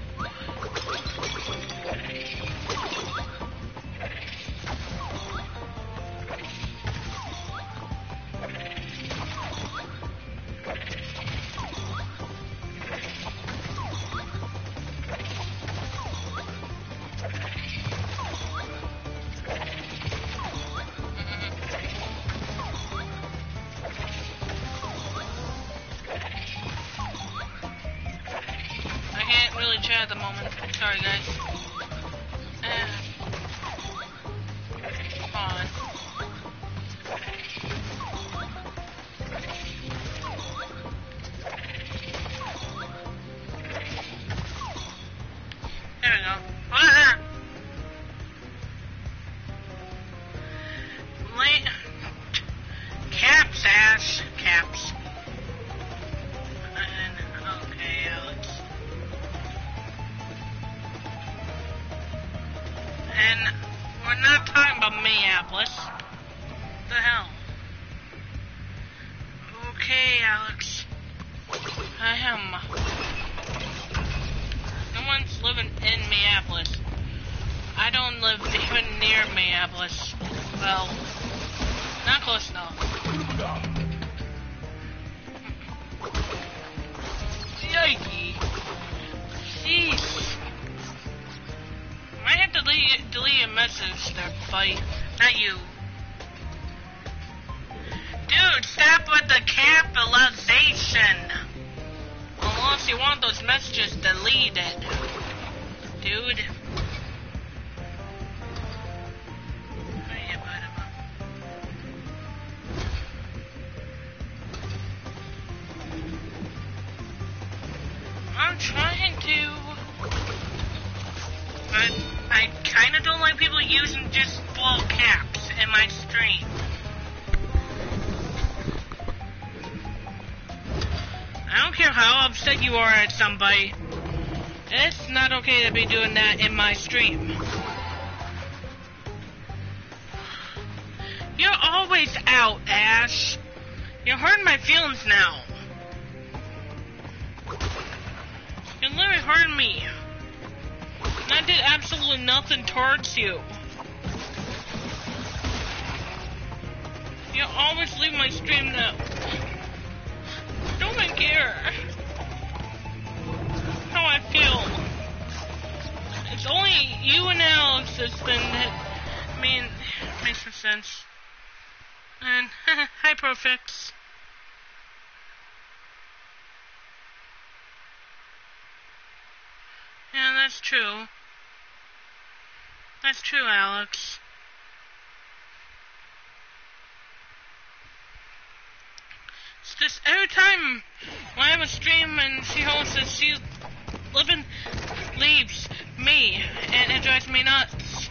Speaker 2: at the moment. Sorry, guys. Come on. There we go. Caps, ass. Caps. Okay, Alex. And we're not talking about Minneapolis. What the hell? Okay, Alex. No one's living in Minneapolis. I don't live even near Minneapolis. Well, not close enough. Yikey. Jeez. I have to delete a message there, buddy. Not you. Dude, stop with the capitalization. Unless you want those messages deleted. Dude. I'm trying to... But I kinda don't like people using just full caps in my stream. I don't care how upset you are at somebody. It's not okay to be doing that in my stream. You're always out, Ash. You're hurting my feelings now. You're literally hurting me. And I did absolutely nothing towards you. You always leave my stream now. Don't even care how I feel. It's only you and Alex that's been... I mean, makes some sense. And, hi, Profix. Yeah, that's true. That's true, Alex. It's just every time when I have a stream and she hosts it, she leaves me, and it drives me nuts.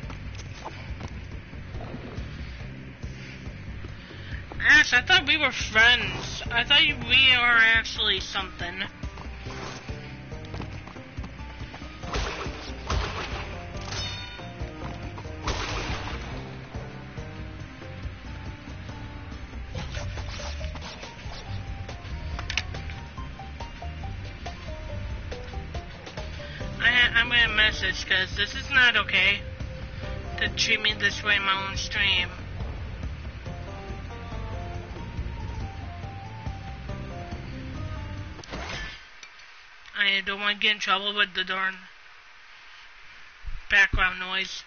Speaker 2: Ash, I thought we were friends. I thought we were actually something. I'm gonna message, because this is not okay to treat me this way in my own stream. I don't want to get in trouble with the darn background noise.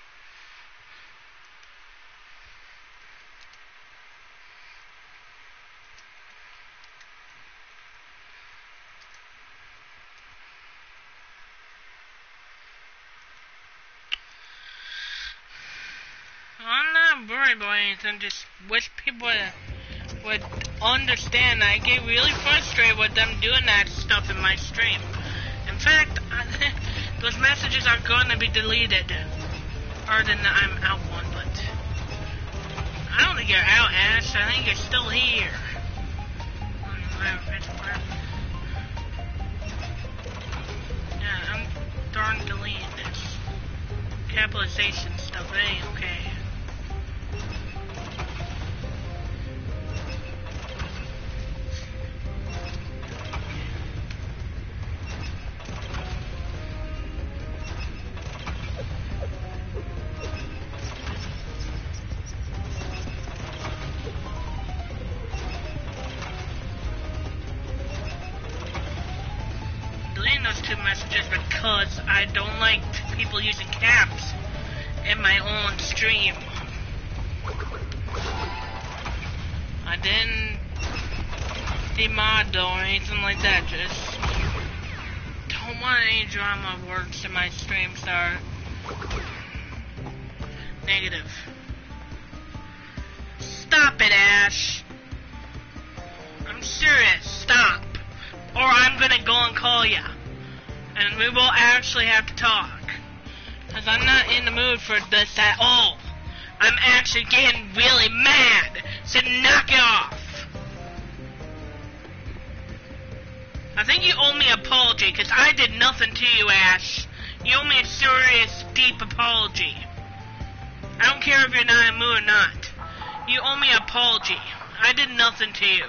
Speaker 2: I'm not worried about anything, just wish people would understand. I get really frustrated with them doing that stuff in my stream. In fact, those messages are going to be deleted. Other than I'm out one, but I don't think you're out, Ash. I think you're still here. Yeah, I'm darn deleting this. Capitalization stuff, it ain't okay. Those two messages because I don't like people using caps in my own stream. I didn't demod though or anything like that, just don't want any drama words in my streams that are negative. Stop it, Ash. I'm serious, stop. Or I'm gonna go and call ya. And we will actually have to talk. Because I'm not in the mood for this at all. I'm actually getting really mad. So knock it off. I think you owe me an apology, because I did nothing to you, Ash. You owe me a serious, deep apology. I don't care if you're not in the mood or not. You owe me an apology. I did nothing to you.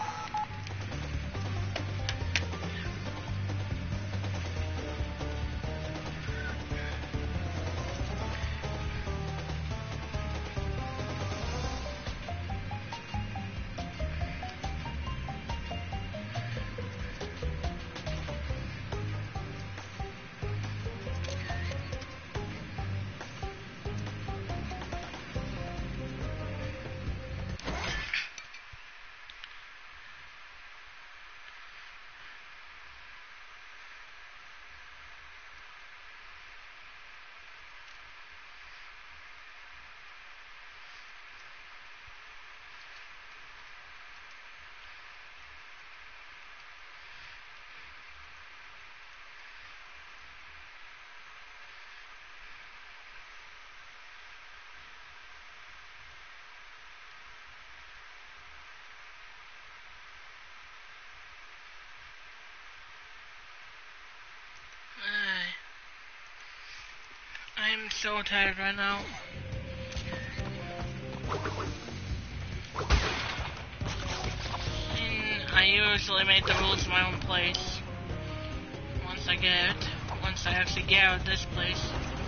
Speaker 2: I'm so tired right now. And I usually make the rules in my own place. Once I actually get out of this place.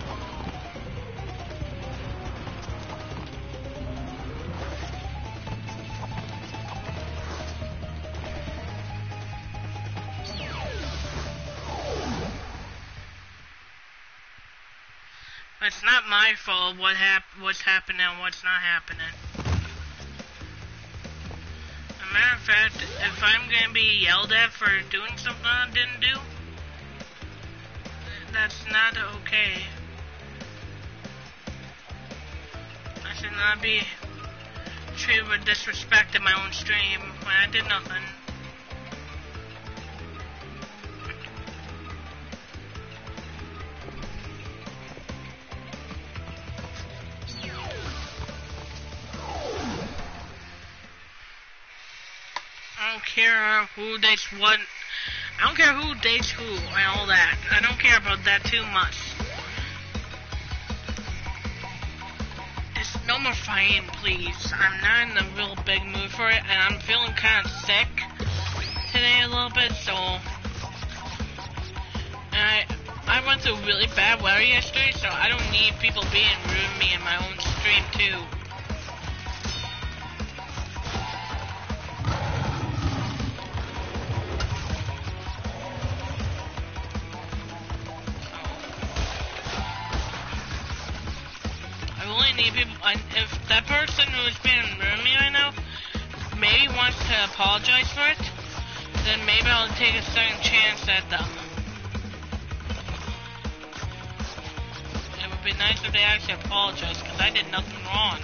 Speaker 2: It's not my fault what's happening and what's not happening. As a matter of fact, if I'm gonna be yelled at for doing something I didn't do, that's not okay. I should not be treated with disrespect in my own stream when I did nothing. I don't care who dates what. I don't care who dates who and all that. I don't care about that too much. Just no more fighting, please. I'm not in a real big mood for it, and I'm feeling kind of sick today a little bit, so... And I went through really bad weather yesterday, so I don't need people being rude to me in my own stream, too. If that person who's being rude to me right now maybe wants to apologize for it, then maybe I'll take a second chance at them. It would be nice if they actually apologize, because I did nothing wrong.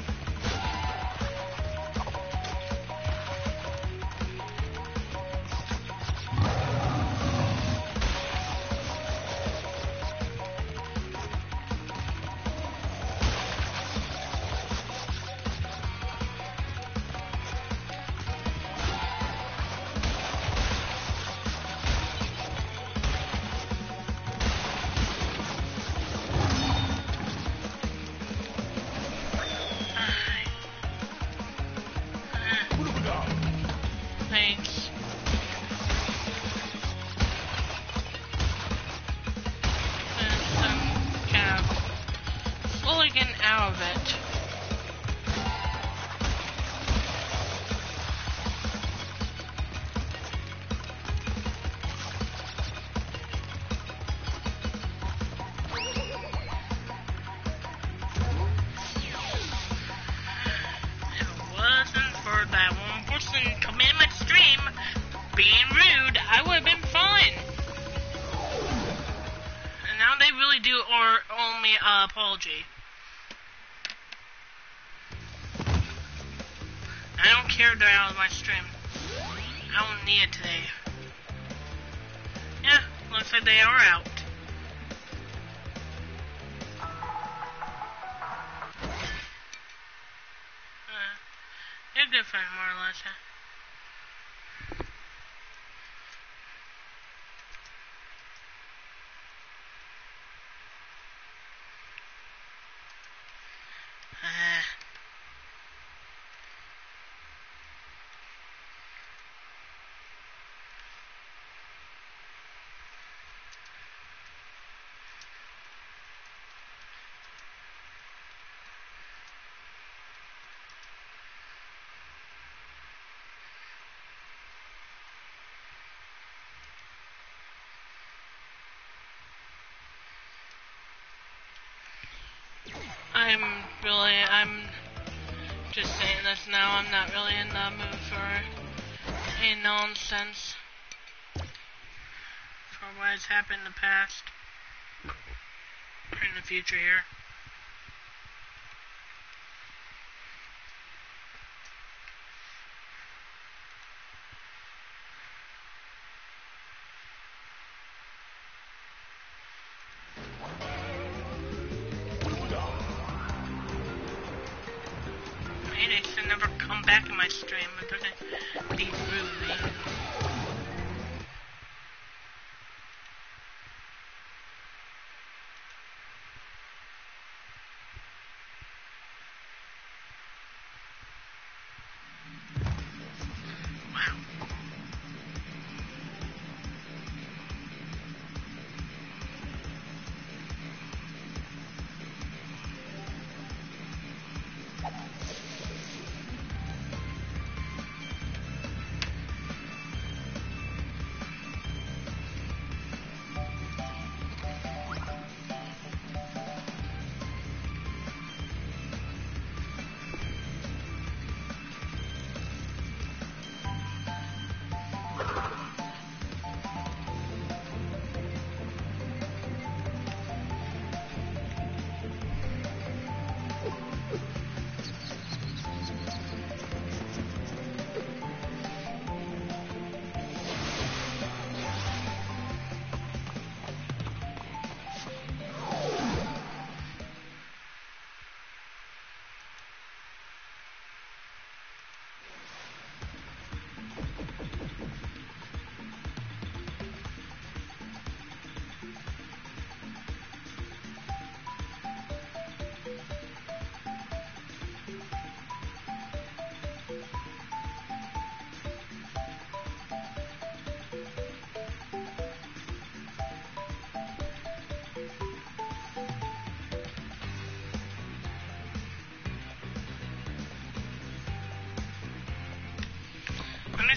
Speaker 2: Thanks. And I'm kind of slowly getting out of it. Come in my stream being rude, I would have been fine. And now they really do owe me an apology. I don't care they're out of my stream. I don't need it today. Yeah, looks like they are out. You're a good friend, more or less, huh? I'm just saying this now, I'm not really in the mood for any nonsense for what has happened in the past, or in the future here. They should never come back in my stream if they're gonna be rude to me. Wow.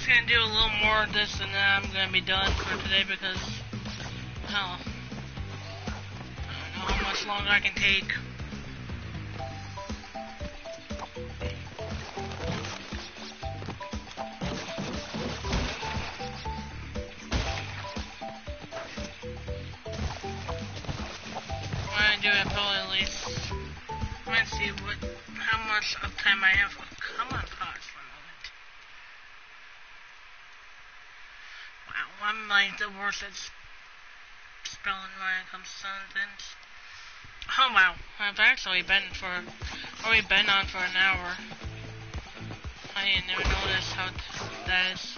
Speaker 2: just gonna do a little more of this and then I'm gonna be done for today because, hell, I don't know how much longer I can take. I'm gonna do it probably at least. I'm gonna see how much of time I have. Come on, pause for a moment. Wow, I'm like the worst at spelling when it comes to some things. Oh wow, I've actually been on for an hour. I didn't even notice how that is.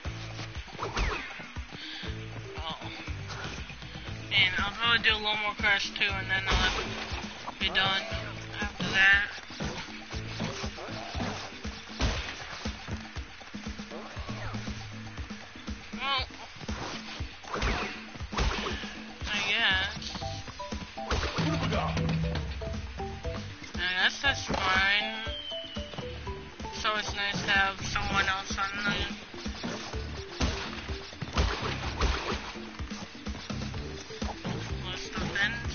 Speaker 2: Oh. And I'll probably do a little more Crash 2 and then I'll be done after that. Well, I guess that's fine. So it's nice to have someone else on the list of things.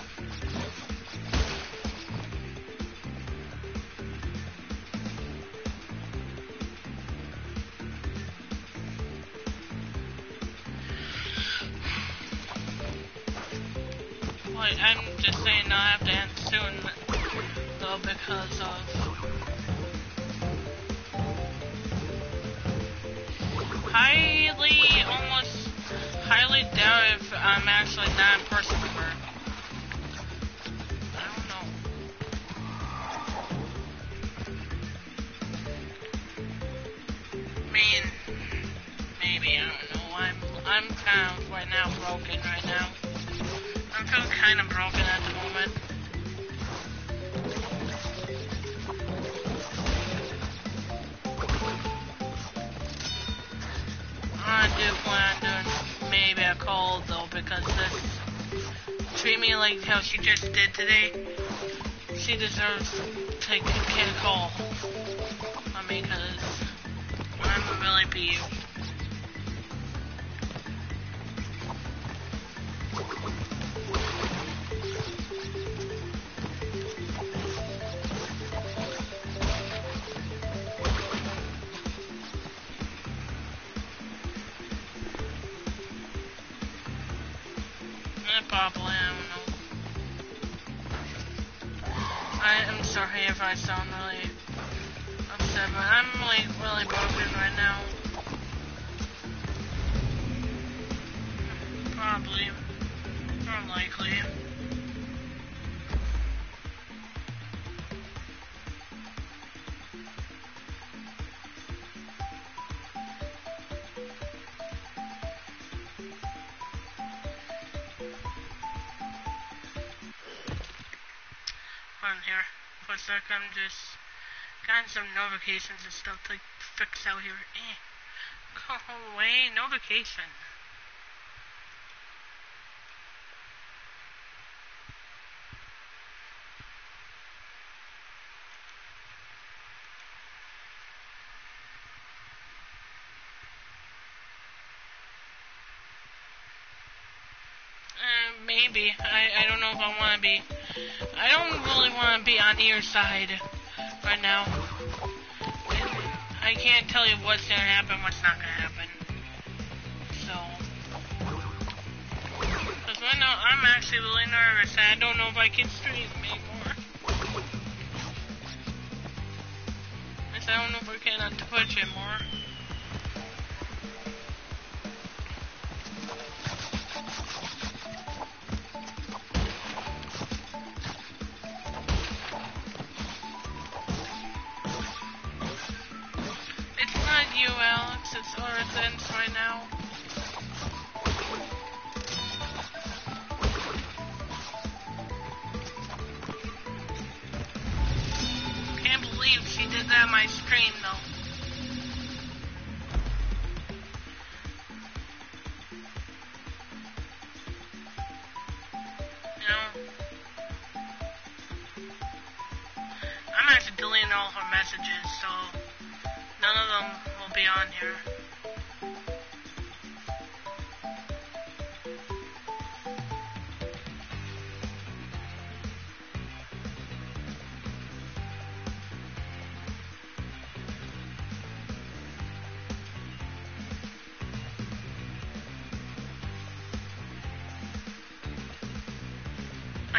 Speaker 2: Like, I'm just saying I'll have to end soon, though, because of highly doubt if I'm actually not in person with her. I don't know. I mean, maybe, I don't know. I'm kind of right now broken right now. I'm feeling kind of broken at the moment. I do plan on doing maybe a call though, because this treat me like how she just did today. She deserves to get a call. I mean, because I'm really peeved. Probably, I don't know. I'm sorry if I sound really upset, but I'm like really broken right now. Probably, more likely. Here for a sec, I'm just got some notifications and stuff to fix out here. Go away, notification. Maybe. I don't know if I want to be. I don't really want to be on your side right now. I can't tell you what's going to happen, what's not going to happen. So. Because right now, I'm actually really nervous. And I don't know if I can stream anymore. I don't know if I can on Twitch anymore. You, Alex, it's Origins right now. Can't believe she did that on my stream, though. You know, I'm actually deleting all her messages, so none of them will be on here.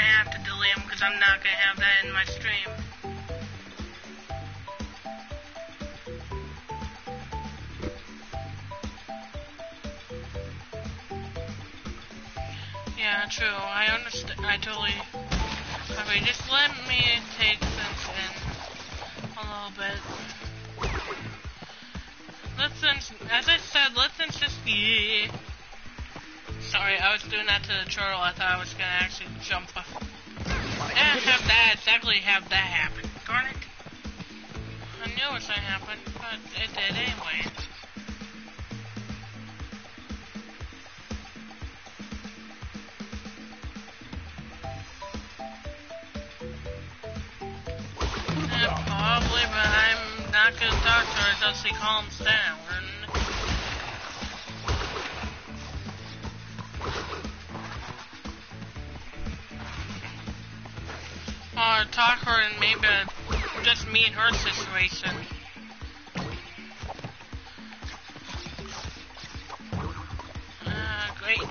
Speaker 2: have to delete them because I'm not going to have that in my stream. Yeah, true. I understand. I totally... Okay, just let me take this in a little bit. As I said, let's just... Yeah. Sorry, I was doing that to the turtle. I thought I was going to actually jump off. And have that happen. Darn it. I knew it was going to happen, but it did anyway. Probably, but I'm not going to talk to her until she calms down. Or talk her and maybe just me and her situation. Great.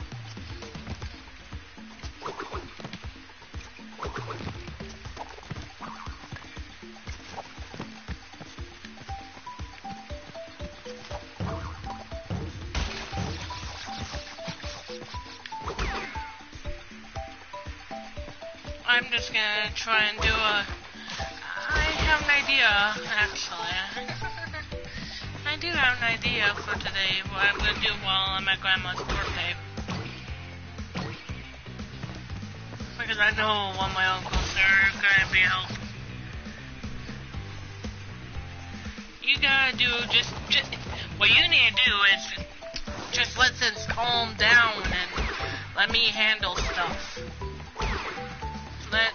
Speaker 2: I'm just gonna try and do I have an idea, actually. I do have an idea for today, what I'm gonna do while I'm at Grandma's birthday. Because I know one of my uncles are gonna be helping. You gotta do just what you need to do is just let this calm down and let me handle stuff. Let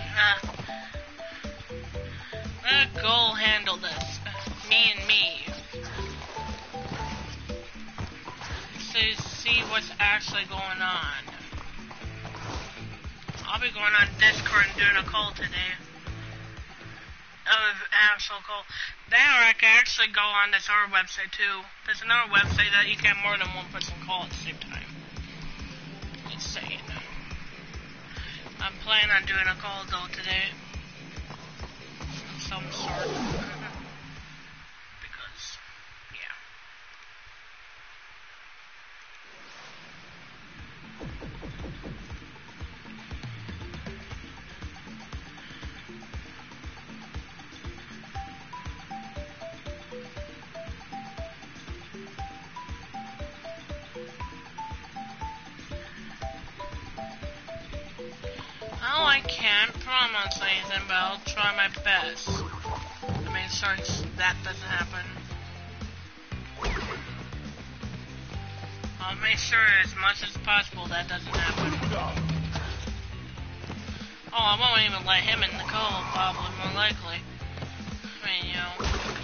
Speaker 2: Goal handle this. Me and me. See what's actually going on. I'll be going on Discord and doing a call today. Actual call. Or I can actually go on this other website too. There's another website that you can have more than one person call at the same time. Insane. I'm planning on doing a call though today. Of some sort. Because, yeah. I can't promise anything, but I'll try my best to make sure that doesn't happen. I'll make sure as much as possible that doesn't happen. Oh, I won't even let him in the call, probably, more likely. I mean, you know.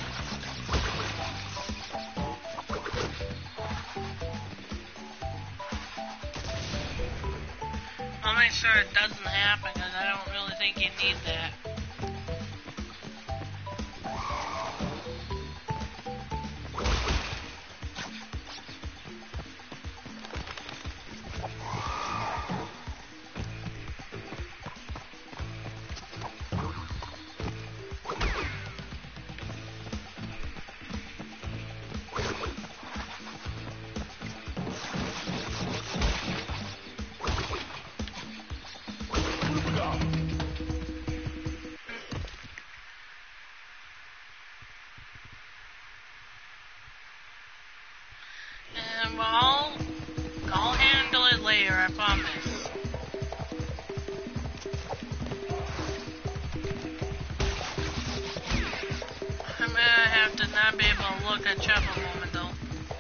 Speaker 2: I'll make sure it doesn't happen, because I don't really think you need that. And I'll handle it later, I promise. I'm gonna have to not be able to look at chat for a moment though.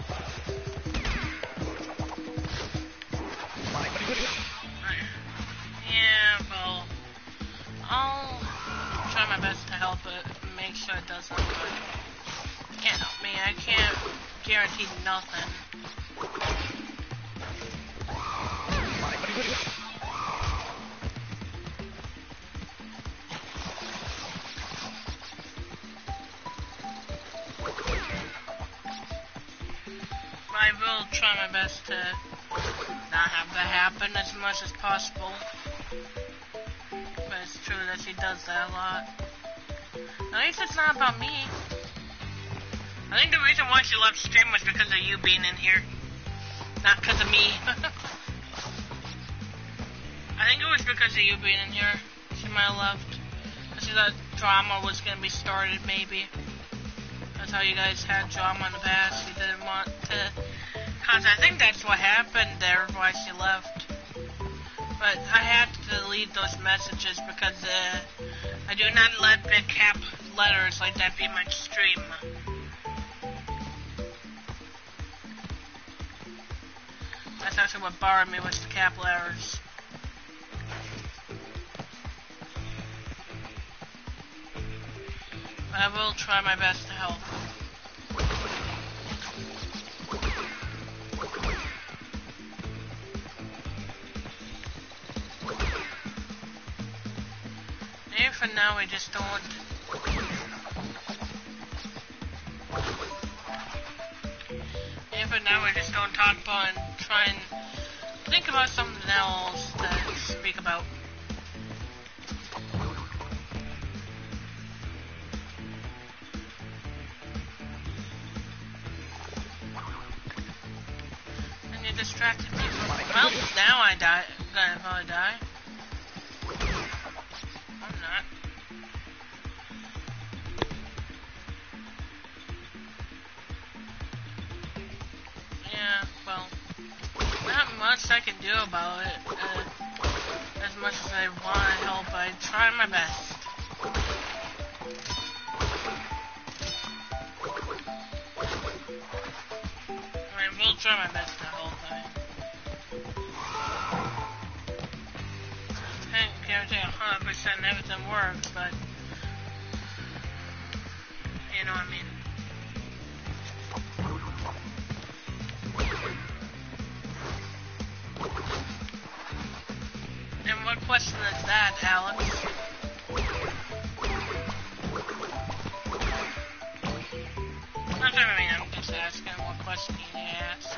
Speaker 2: Yeah, well, I'll try my best to help it, make sure it doesn't, but can't help me, I can't guarantee nothing. I will try my best to not have that happen as much as possible. true that she does that a lot. At least it's not about me. I think the reason why she left stream was because of you being in here. Not because of me. I think it was because of you being in here. She might have left. Because she thought drama was going to be started, maybe. That's how you guys had drama in the past. You didn't want to... Cause I think that's what happened there, why she left. But I had to delete those messages because I do not let big cap letters like that be my stream. That's actually what bothered me was the cap letters. But I will try my best to help. Maybe for now we just don't... Maybe for now we just don't talk about and try and think about something else to speak about. And you distracted me from... Well, now I die. Gonna probably die. I'm not. Yeah, well, not much I can do about it. As much as I want to help, I try my best. I will try my best to help. I can't guarantee 100% everything works, but you know what I mean. And what question is that, Alex? Not sure, I mean, I'm just asking what question you ask.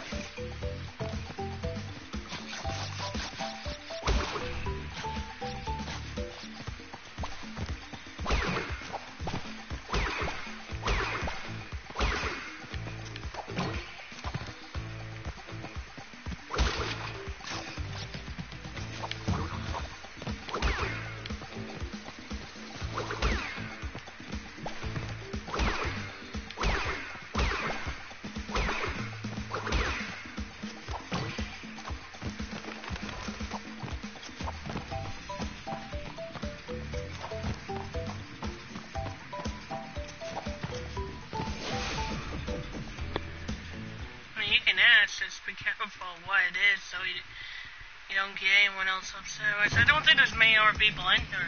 Speaker 2: Just be careful what it is so you don't get anyone else upset. I don't think there's many other people in here.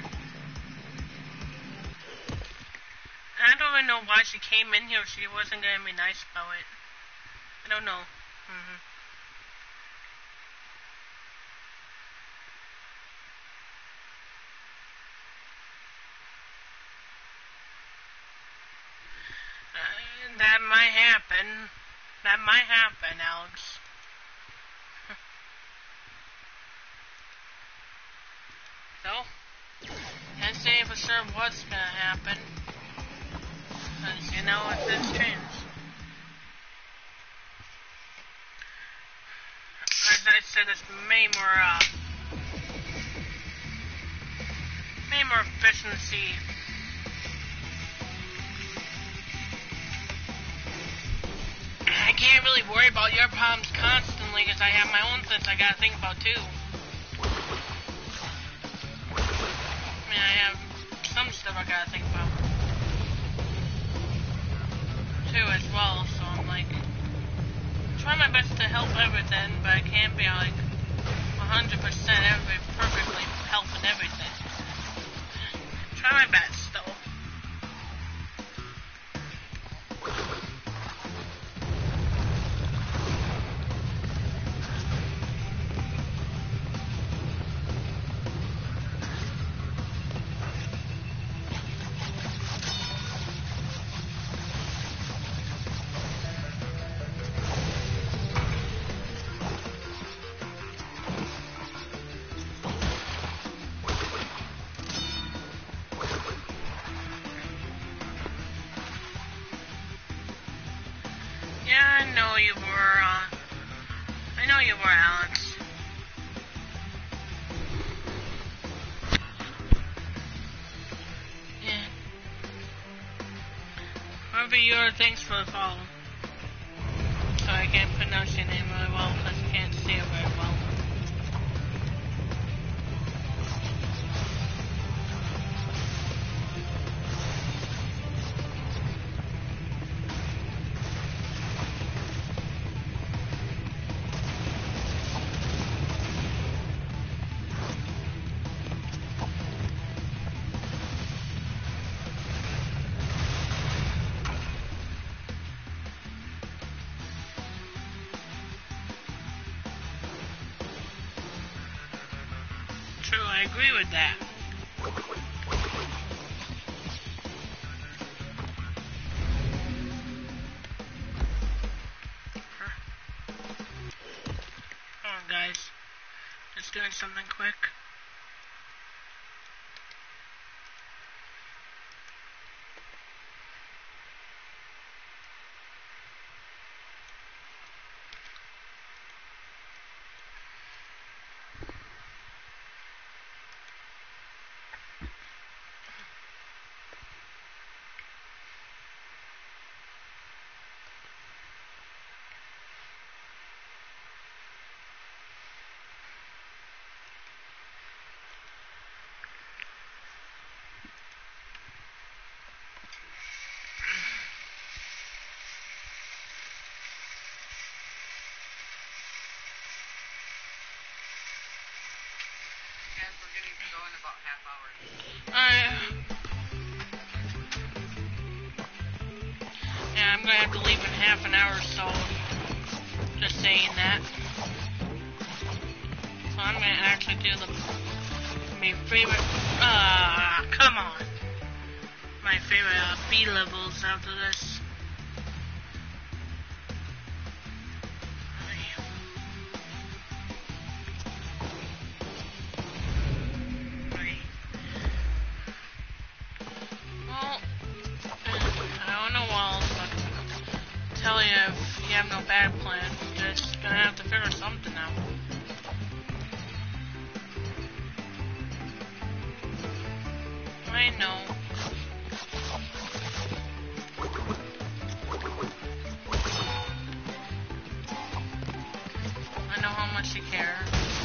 Speaker 2: I don't even know why she came in here if she wasn't going to be nice about it. I don't know. That might happen. That might happen, Alex. So, can't say for sure what's gonna happen. Because, you know, if things change. As I said, there's many more efficiency. I can't really worry about your problems constantly because I have my own things I gotta think about too. I mean, I have some stuff I gotta think about too as well, so I'm like, try my best to help everything, but I can't be like 100% perfectly helping everything. Try my best though. your thanks for the follow. So I can't pronounce your name really well because I can't see it very well. True, I agree with that. Hold on, guys. Just doing something quick.
Speaker 3: We're getting to go in about half hour.
Speaker 2: Yeah, I'm gonna have to leave in half an hour or so. Just saying that. So I'm gonna actually do my favorite. Come on. My favorite B levels after this. Tell you if you have no bad plan, you're just gonna have to figure something out. I know. I know how much you care.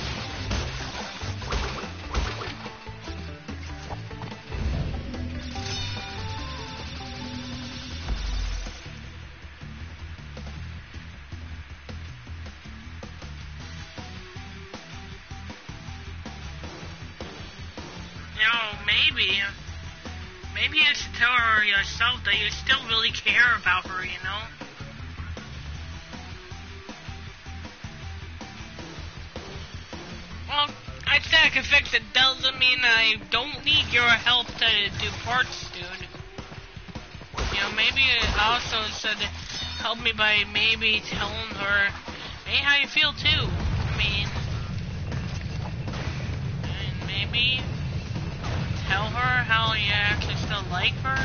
Speaker 2: Maybe you should tell her yourself that you still really care about her, you know? Well, I said I can fix it doesn't mean I don't need your help to do parts, dude. You know, maybe it also said help me by maybe telling her, hey, how you feel too. I mean, and maybe tell her how you actually still like her.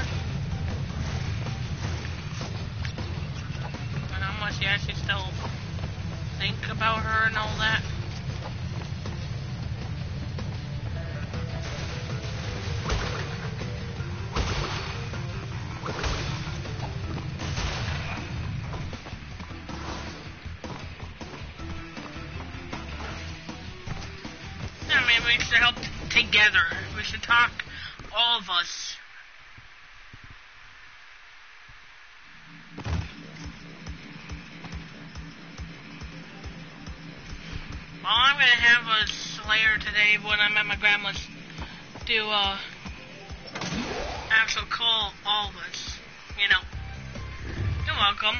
Speaker 2: And how much you actually still think about her and all that. Yeah, maybe we should help together. We should talk, all of us. Well, I'm gonna have a Slayer today when I'm at my grandma's. Do actual call all of us. You know. You're welcome.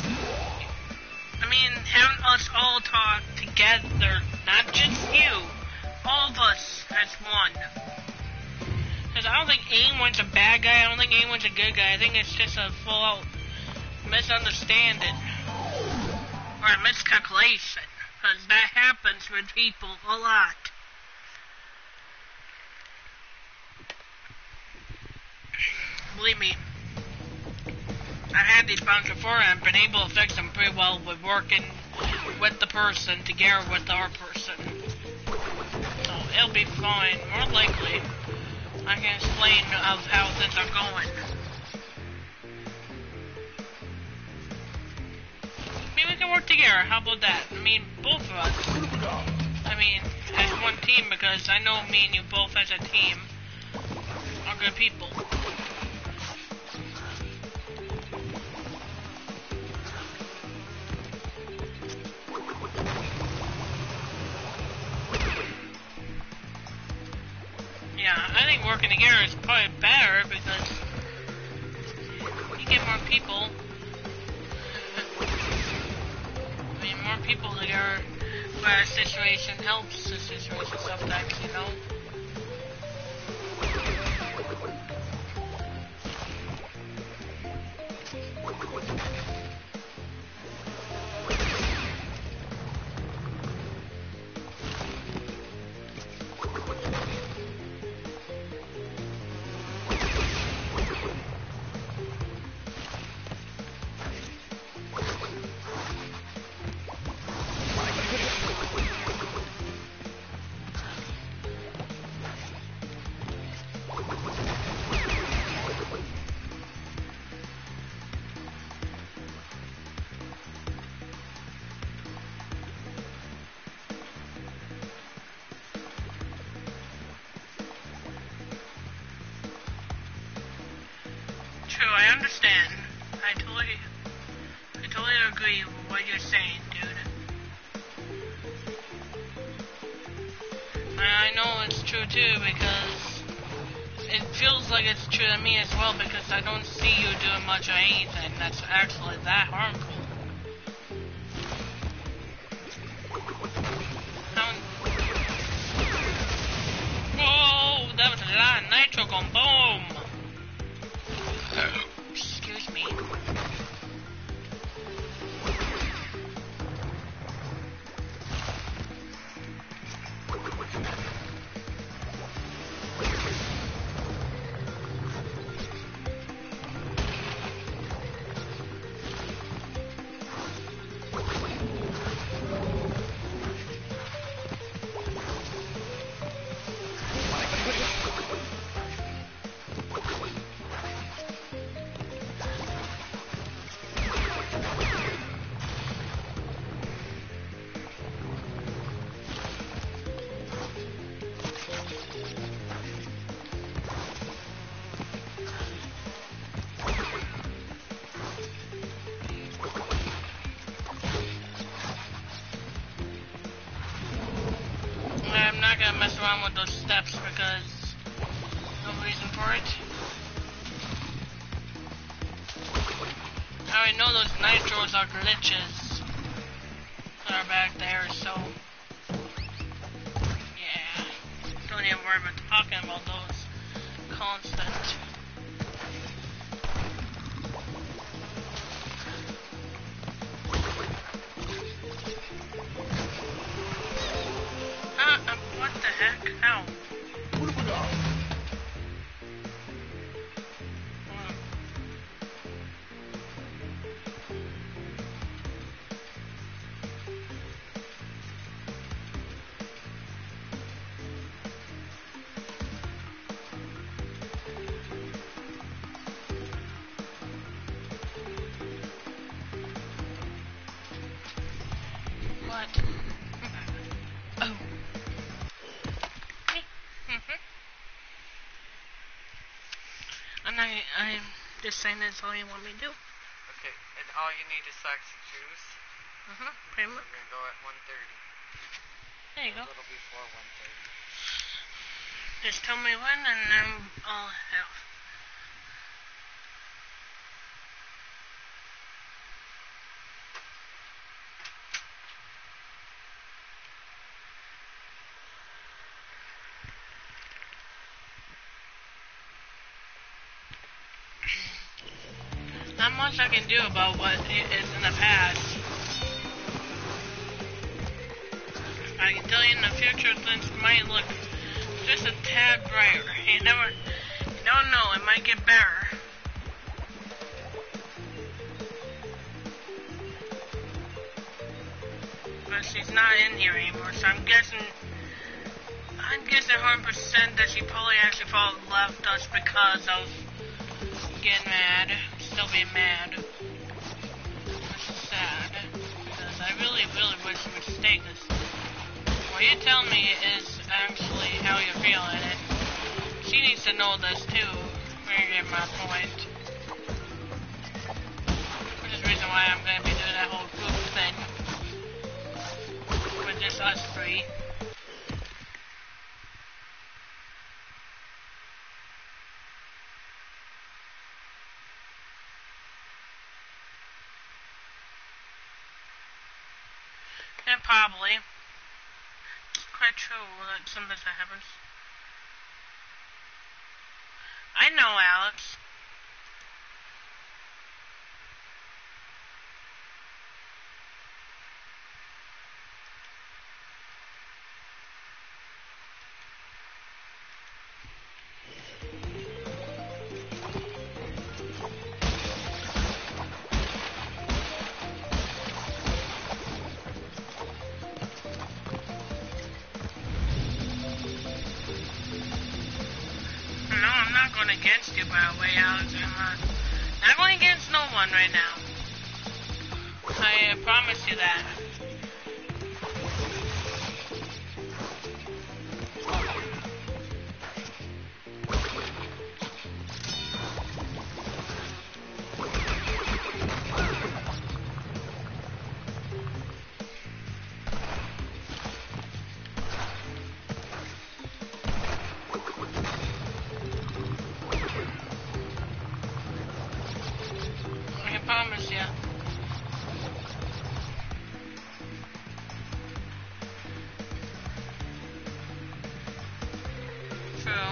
Speaker 2: I mean, having us all talk together, not just you. All of us as one. Because I don't think anyone's a bad guy, I don't think anyone's a good guy. I think it's just a full-out misunderstanding. Or a miscalculation. Because that happens with people a lot. Believe me, I've had these problems before and I've been able to fix them pretty well with working with the person together with our person. So it'll be fine, more likely. I can explain of how things are going. we can work together. How about that? I mean, both of us. I mean, as one team, because I know me and you both as a team are good people. Yeah, I think working together is probably better because you get more people. I mean, more people together where a situation helps the situation sometimes, you know? True, I understand. I totally agree with what you're saying, dude. And I know it's true too because it feels like it's true to me as well because I don't see you doing much of anything that's actually that harmful. Whoa, that was a lot of nitro going boom. Excuse me. I'm not gonna mess around with those steps because no reason for it. I already know those nitros are glitches that are back there, so yeah. Don't even worry about talking about those constant. What the heck? Ow. What? Oh. I'm just saying that's all you want me to do.
Speaker 3: Okay, and all you need is sacks of juice.
Speaker 2: Pretty
Speaker 3: So
Speaker 2: much.
Speaker 3: we're gonna go at 1:30.
Speaker 2: There you go.
Speaker 3: A little before 1:30.
Speaker 2: Just tell me when and then I'll help. Not much I can do about what it is in the past. I can tell you in the future things might look just a tad brighter. You don't know, it might get better. But she's not in here anymore, so I'm guessing 100% that she probably actually left us because of getting mad. Still being mad. Which is sad. really, really wish you would stay, because what you tell me is actually how you're feeling, and she needs to know this too, you get my point. Which is the reason why I'm going to be doing that whole group thing with just us three. And probably. It's quite true that sometimes that happens. I know, Alex. Against you, by the way, Alex. I'm not going against no one right now. I promise you that. Promise you. True.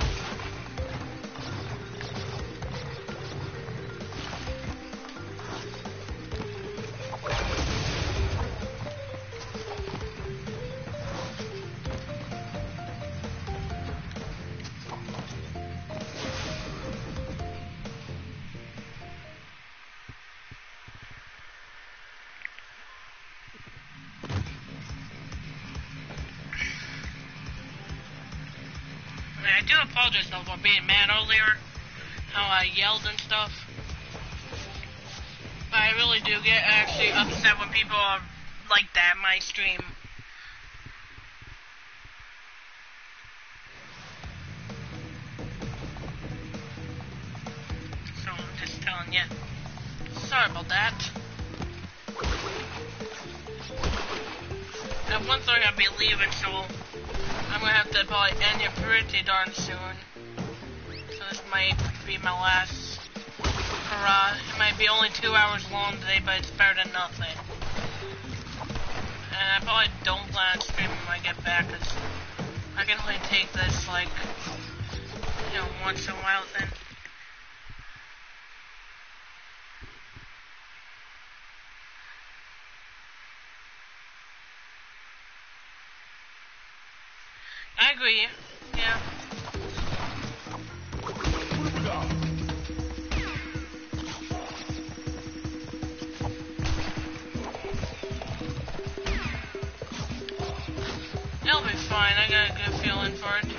Speaker 2: I do apologize though for being mad earlier, how I yelled and stuff. But I really do get actually upset when people are like that in my stream. So I'm just telling you. Sorry about that. At 1:30 I'll be leaving, so I'm gonna have to probably end it pretty darn soon. So this might be my last hurrah. It might be only 2 hours long today, but it's better than nothing. And I probably don't plan on streaming when I get back, because I can only take this, like, you know, once in a while then. I agree, yeah. It'll be fine, I got a good feeling for it.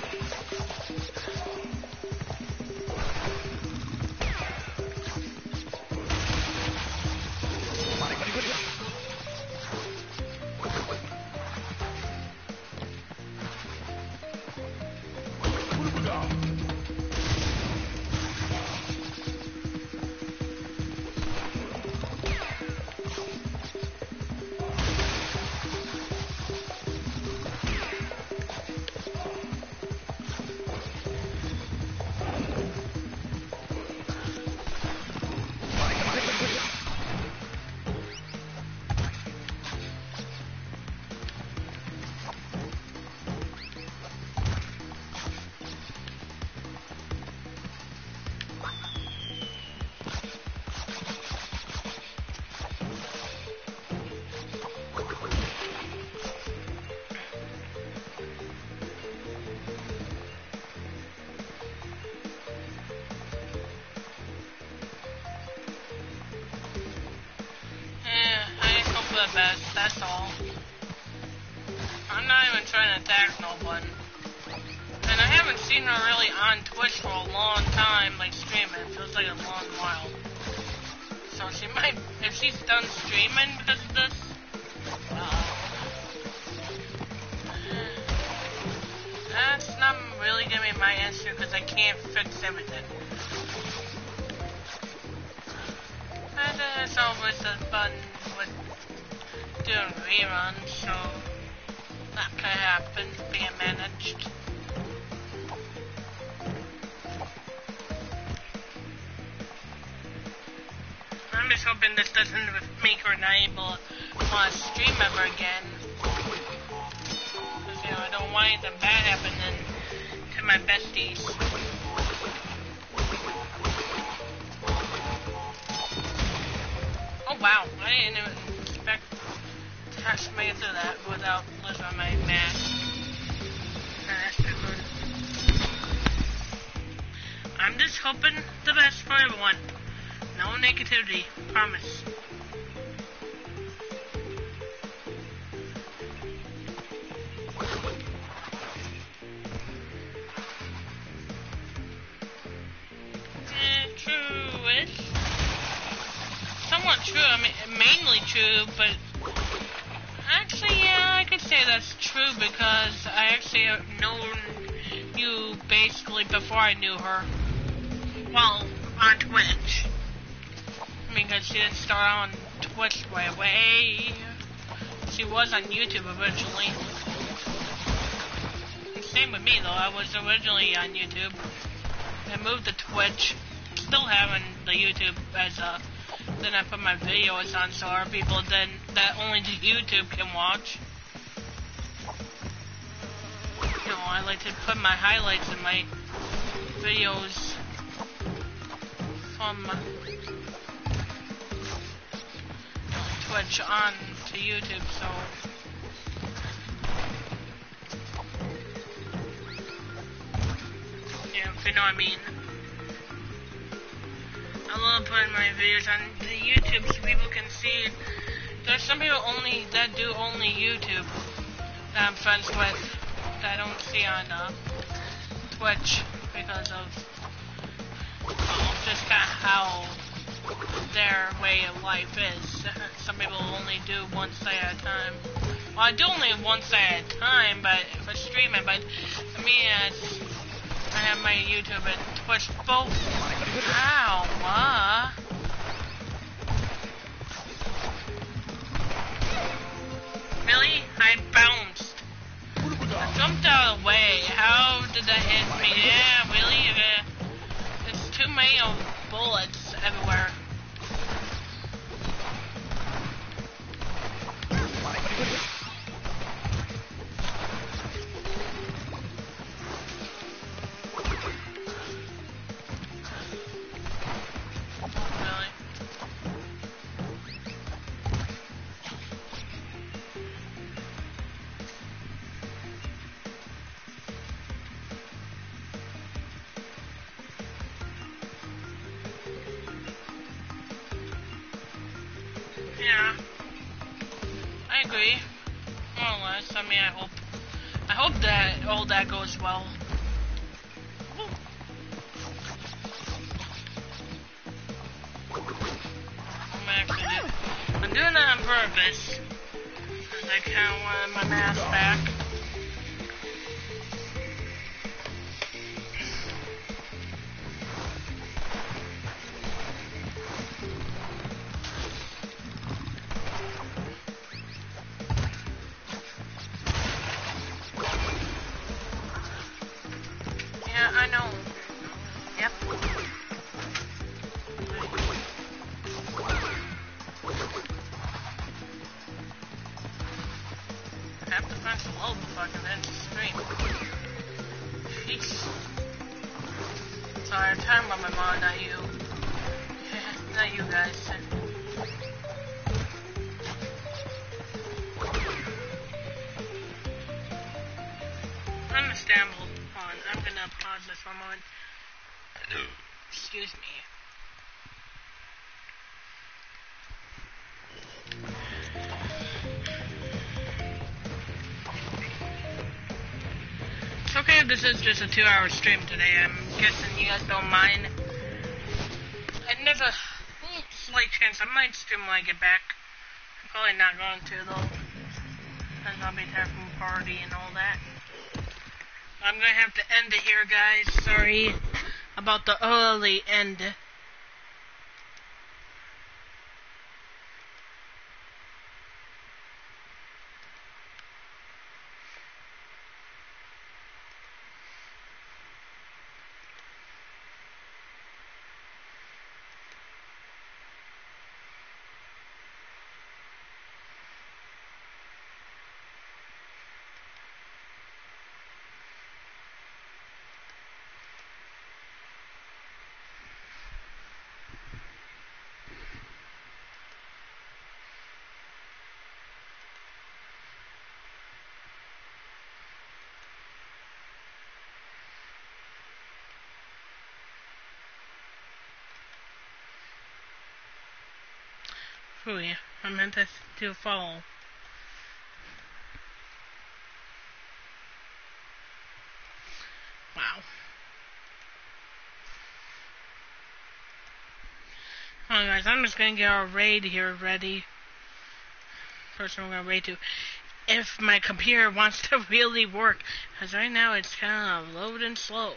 Speaker 2: The best, that's all. I'm not even trying to attack no one. And I haven't seen her really on Twitch for a long time, like streaming. It feels like a long while. So she might, if she's done streaming because of this, really give me my answer because I can't fix everything. And it's always the fun with doing reruns, so that could happen, being managed. I'm just hoping this doesn't make her not able to want to stream ever again. Because, you know, I don't want anything bad happening to my besties. Oh wow, I didn't even expect to have to make it through that without losing my mask. That's too good. I'm just hoping the best for everyone. No negativity, promise. True-ish. Somewhat true, I mean, mainly true, but actually, yeah, I could say that's true because I actually have known you basically before I knew her. Well, on Twitch. Because she didn't start on Twitch right away. She was on YouTube originally. Same with me though, I was originally on YouTube. I moved to Twitch. Still having the YouTube as a... Then I put my videos on so our people then that only the YouTube can watch. You know, I like to put my highlights in my videos from Twitch on to YouTube, so yeah, if you know what I mean. I love putting my videos on the YouTube so people can see it. There's some people that do only YouTube that I'm friends with that I don't see on Twitch because of just kind of how their way of life is. Some people only do one site at a time. Well, I do only one site at a time, but for streaming. But for me, I have my YouTube and Twitch both. Ow, Really? I bounced. I jumped out of the way. How did that hit me? Yeah, really? There's too many bullets everywhere. Yeah, I agree. More or less. I mean, I hope that all that goes well. I'm doing that on purpose. Because I kind of wanted my mask back. I know. Yep. I have to find some load before I can end the stream. Jeez. Sorry, I'm talking about my mom, not you. Not you guys. Understandable. I'm gonna pause this for a moment. Excuse me. It's okay if this is just a 2-hour stream today. I'm guessing you guys don't mind. And there's a slight chance I might stream when I get back. I'm probably not going to though. Because I'll be there from party and all that. I'm gonna have to end it here, guys. Sorry about the early end. Ooh, I meant to follow. Wow. Alright guys, I'm just gonna get our raid here ready. First one we're gonna raid to. If my computer wants to really work. Because right now it's kind of loading slow.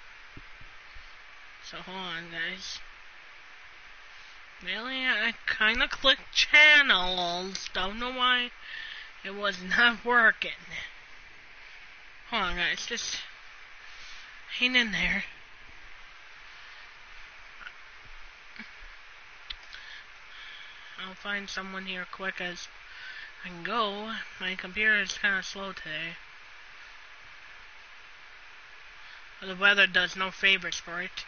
Speaker 2: So hold on guys. Really? I kind of clicked channels. Don't know why it was not working. Hold on guys, just hang in there. I'll find someone here quick as I can go. My computer is kind of slow today. The weather does no favors for it.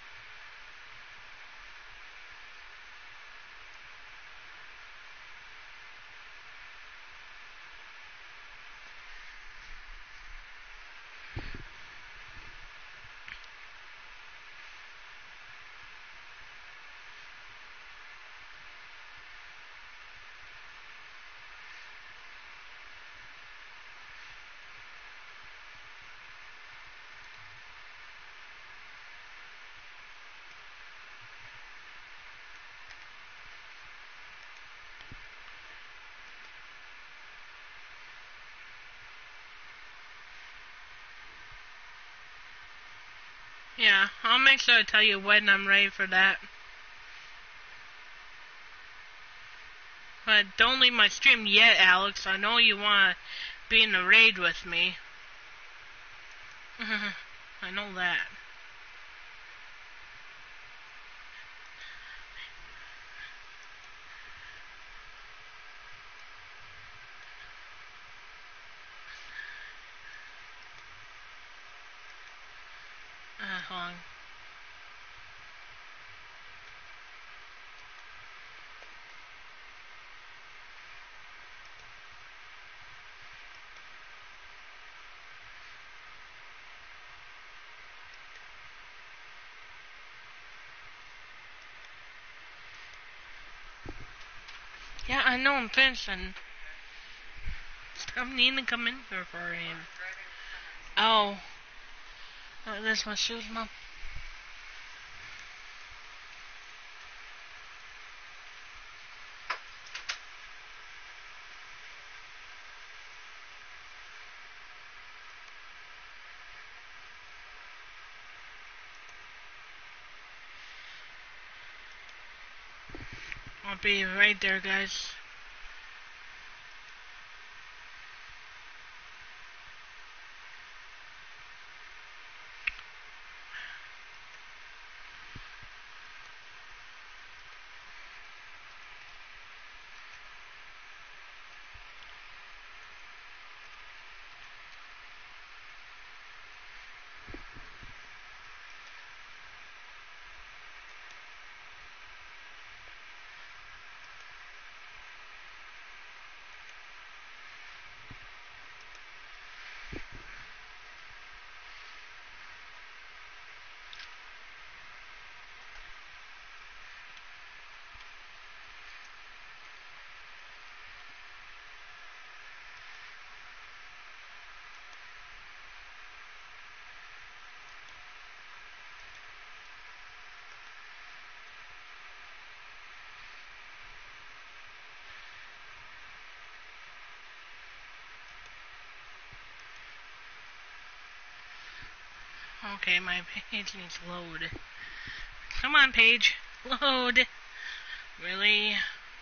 Speaker 2: Yeah, I'll make sure to tell you when I'm ready for that. But don't leave my stream yet, Alex. I know you want to be in the raid with me. I know that. Hold on. Yeah, I know I'm finishing. Stop needing to come in here for him. Oh. There's my shoes, Mom. I'll be right there, guys. Okay, my page needs to load. Come on, page. Load. Really?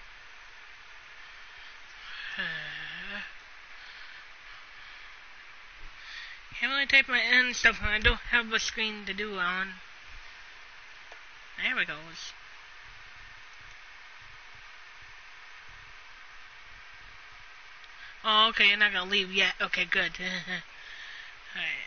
Speaker 2: Can't really type my N stuff when I don't have a screen to do on. There we go. Oh, okay, you're not gonna leave yet. Okay, good. Alright.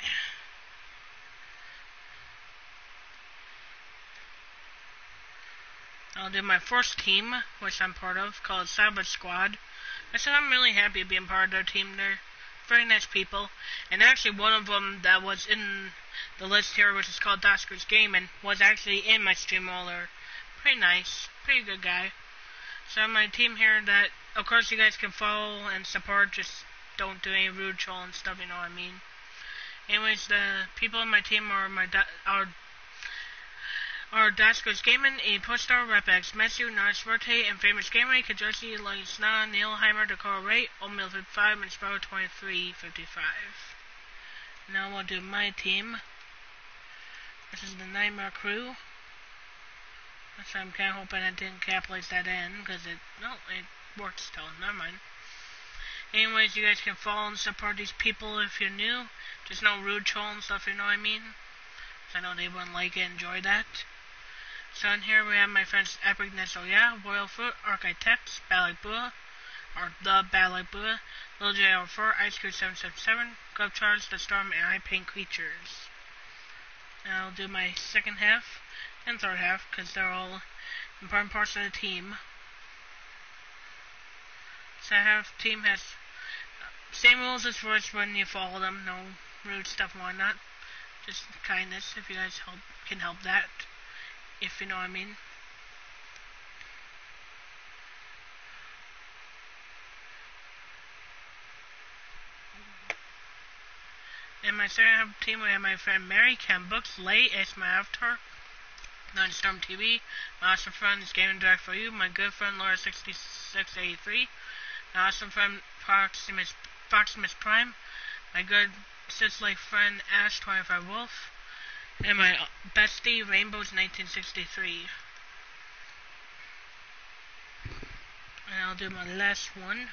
Speaker 2: I'll do my first team, which I'm part of, called Cyber Squad. I said I'm really happy being part of their team. They're very nice people. And actually, one of them that was in the list here, which is called Daskers Gaming, was actually in my stream earlier. Pretty nice. Pretty good guy. So my team here that, of course, you guys can follow and support. Just don't do any rude troll and stuff, you know what I mean. Anyways, the people on my team are our Daskers Gaming, a Postar, Repex, Matthew, Narsverte, and Famous Gamer, Kajosi, Lagisna, Neilheimer, Dakar Ray, Oatmeal 55, and Sparrow 2355. Now we'll do my team. This is the Nightmare Crew. So I'm kind of hoping I didn't capitalize that in, because it worked still, never mind. Anyways, you guys can follow and support these people if you're new. Just no rude troll and stuff, you know what I mean? So I know they wouldn't like it and enjoy that. So in here we have my friends Epic Nesoya, Royal Foot, Architects, Balak Bua, or the Balak Bua, Little J04, Ice Crew 777, Glove Charge, The Storm, and I Paint Creatures. Now I'll do my second half and third half, because they're all important parts of the team. So team has same rules as first when you follow them, no rude stuff and whatnot. Just kindness, if you guys can help that, if you know what I mean. In my second team, we have my friend Mary, Cam Books, Lay, Ace My Avatar, Storm TV, my awesome friend is Gaming Direct for You, my good friend Laura6683, my awesome friend Proximus Prime, my good sis-like friend Ash25 Wolf, and my bestie Rainbows 1963. And I'll do my last one.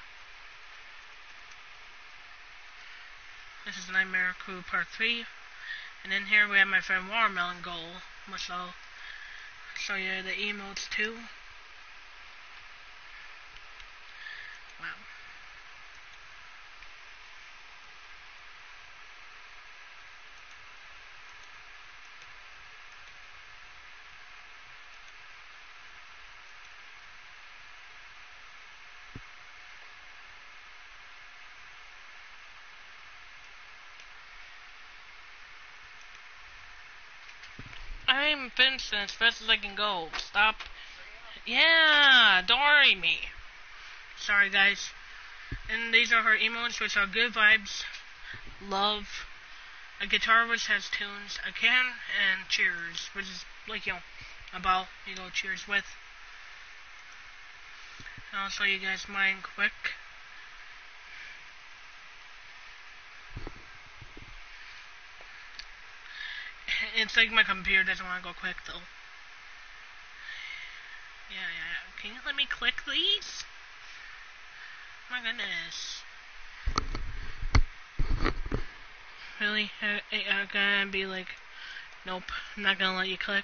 Speaker 2: This is Nightmare Crew Part 3. And in here we have my friend Watermelon Goal, which I'll show you the emotes too. Wow. I'm finished as fast as I can go. Stop. Yeah, don't worry me. Sorry, guys. And these are her emotes, which are good vibes, love, a guitar which has tunes, a can, and cheers, which is like, a ball you go cheers with. And I'll show you guys mine quick. It's like my computer doesn't want to go quick, though. Yeah. Can you let me click these? My goodness. Really? I'm gonna be like, nope, I'm not gonna let you click.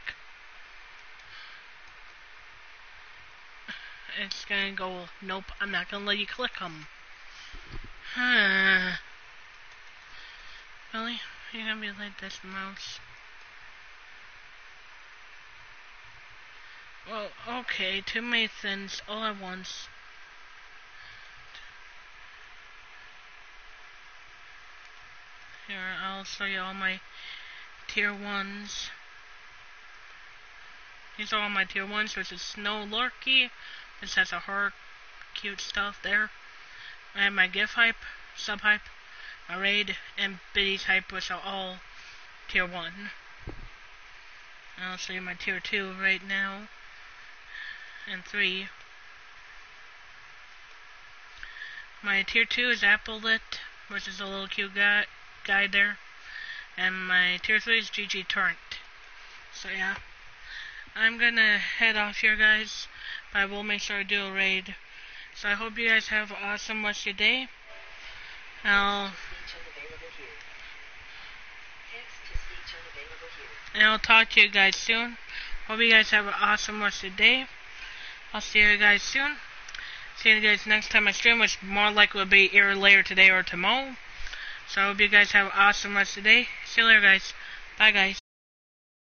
Speaker 2: It's gonna go, nope, I'm not gonna let you click them. Really? You're gonna be like this, mouse? Well, okay, too many things all at once. Here, I'll show you all my tier 1s. These are all my tier 1s, which is Snow Lorky, which has a heart, cute stuff there. I have my GIF hype, sub hype, my raid, and Biddy's hype, which are all tier 1. And I'll show you my tier 2 right now, and 3. My tier 2 is Applelit, which is a little cute guy there. And my tier 3 is GG Torrent. So yeah. I'm gonna head off here, guys. But I will make sure I do a raid. So I hope you guys have an awesome rest of your day. And I'll talk to you guys soon. Hope you guys have an awesome rest of the day. I'll see you guys soon. See you guys next time I stream, which more likely will be either later today or tomorrow. So I hope you guys have an awesome rest of the day. See you later, guys. Bye, guys.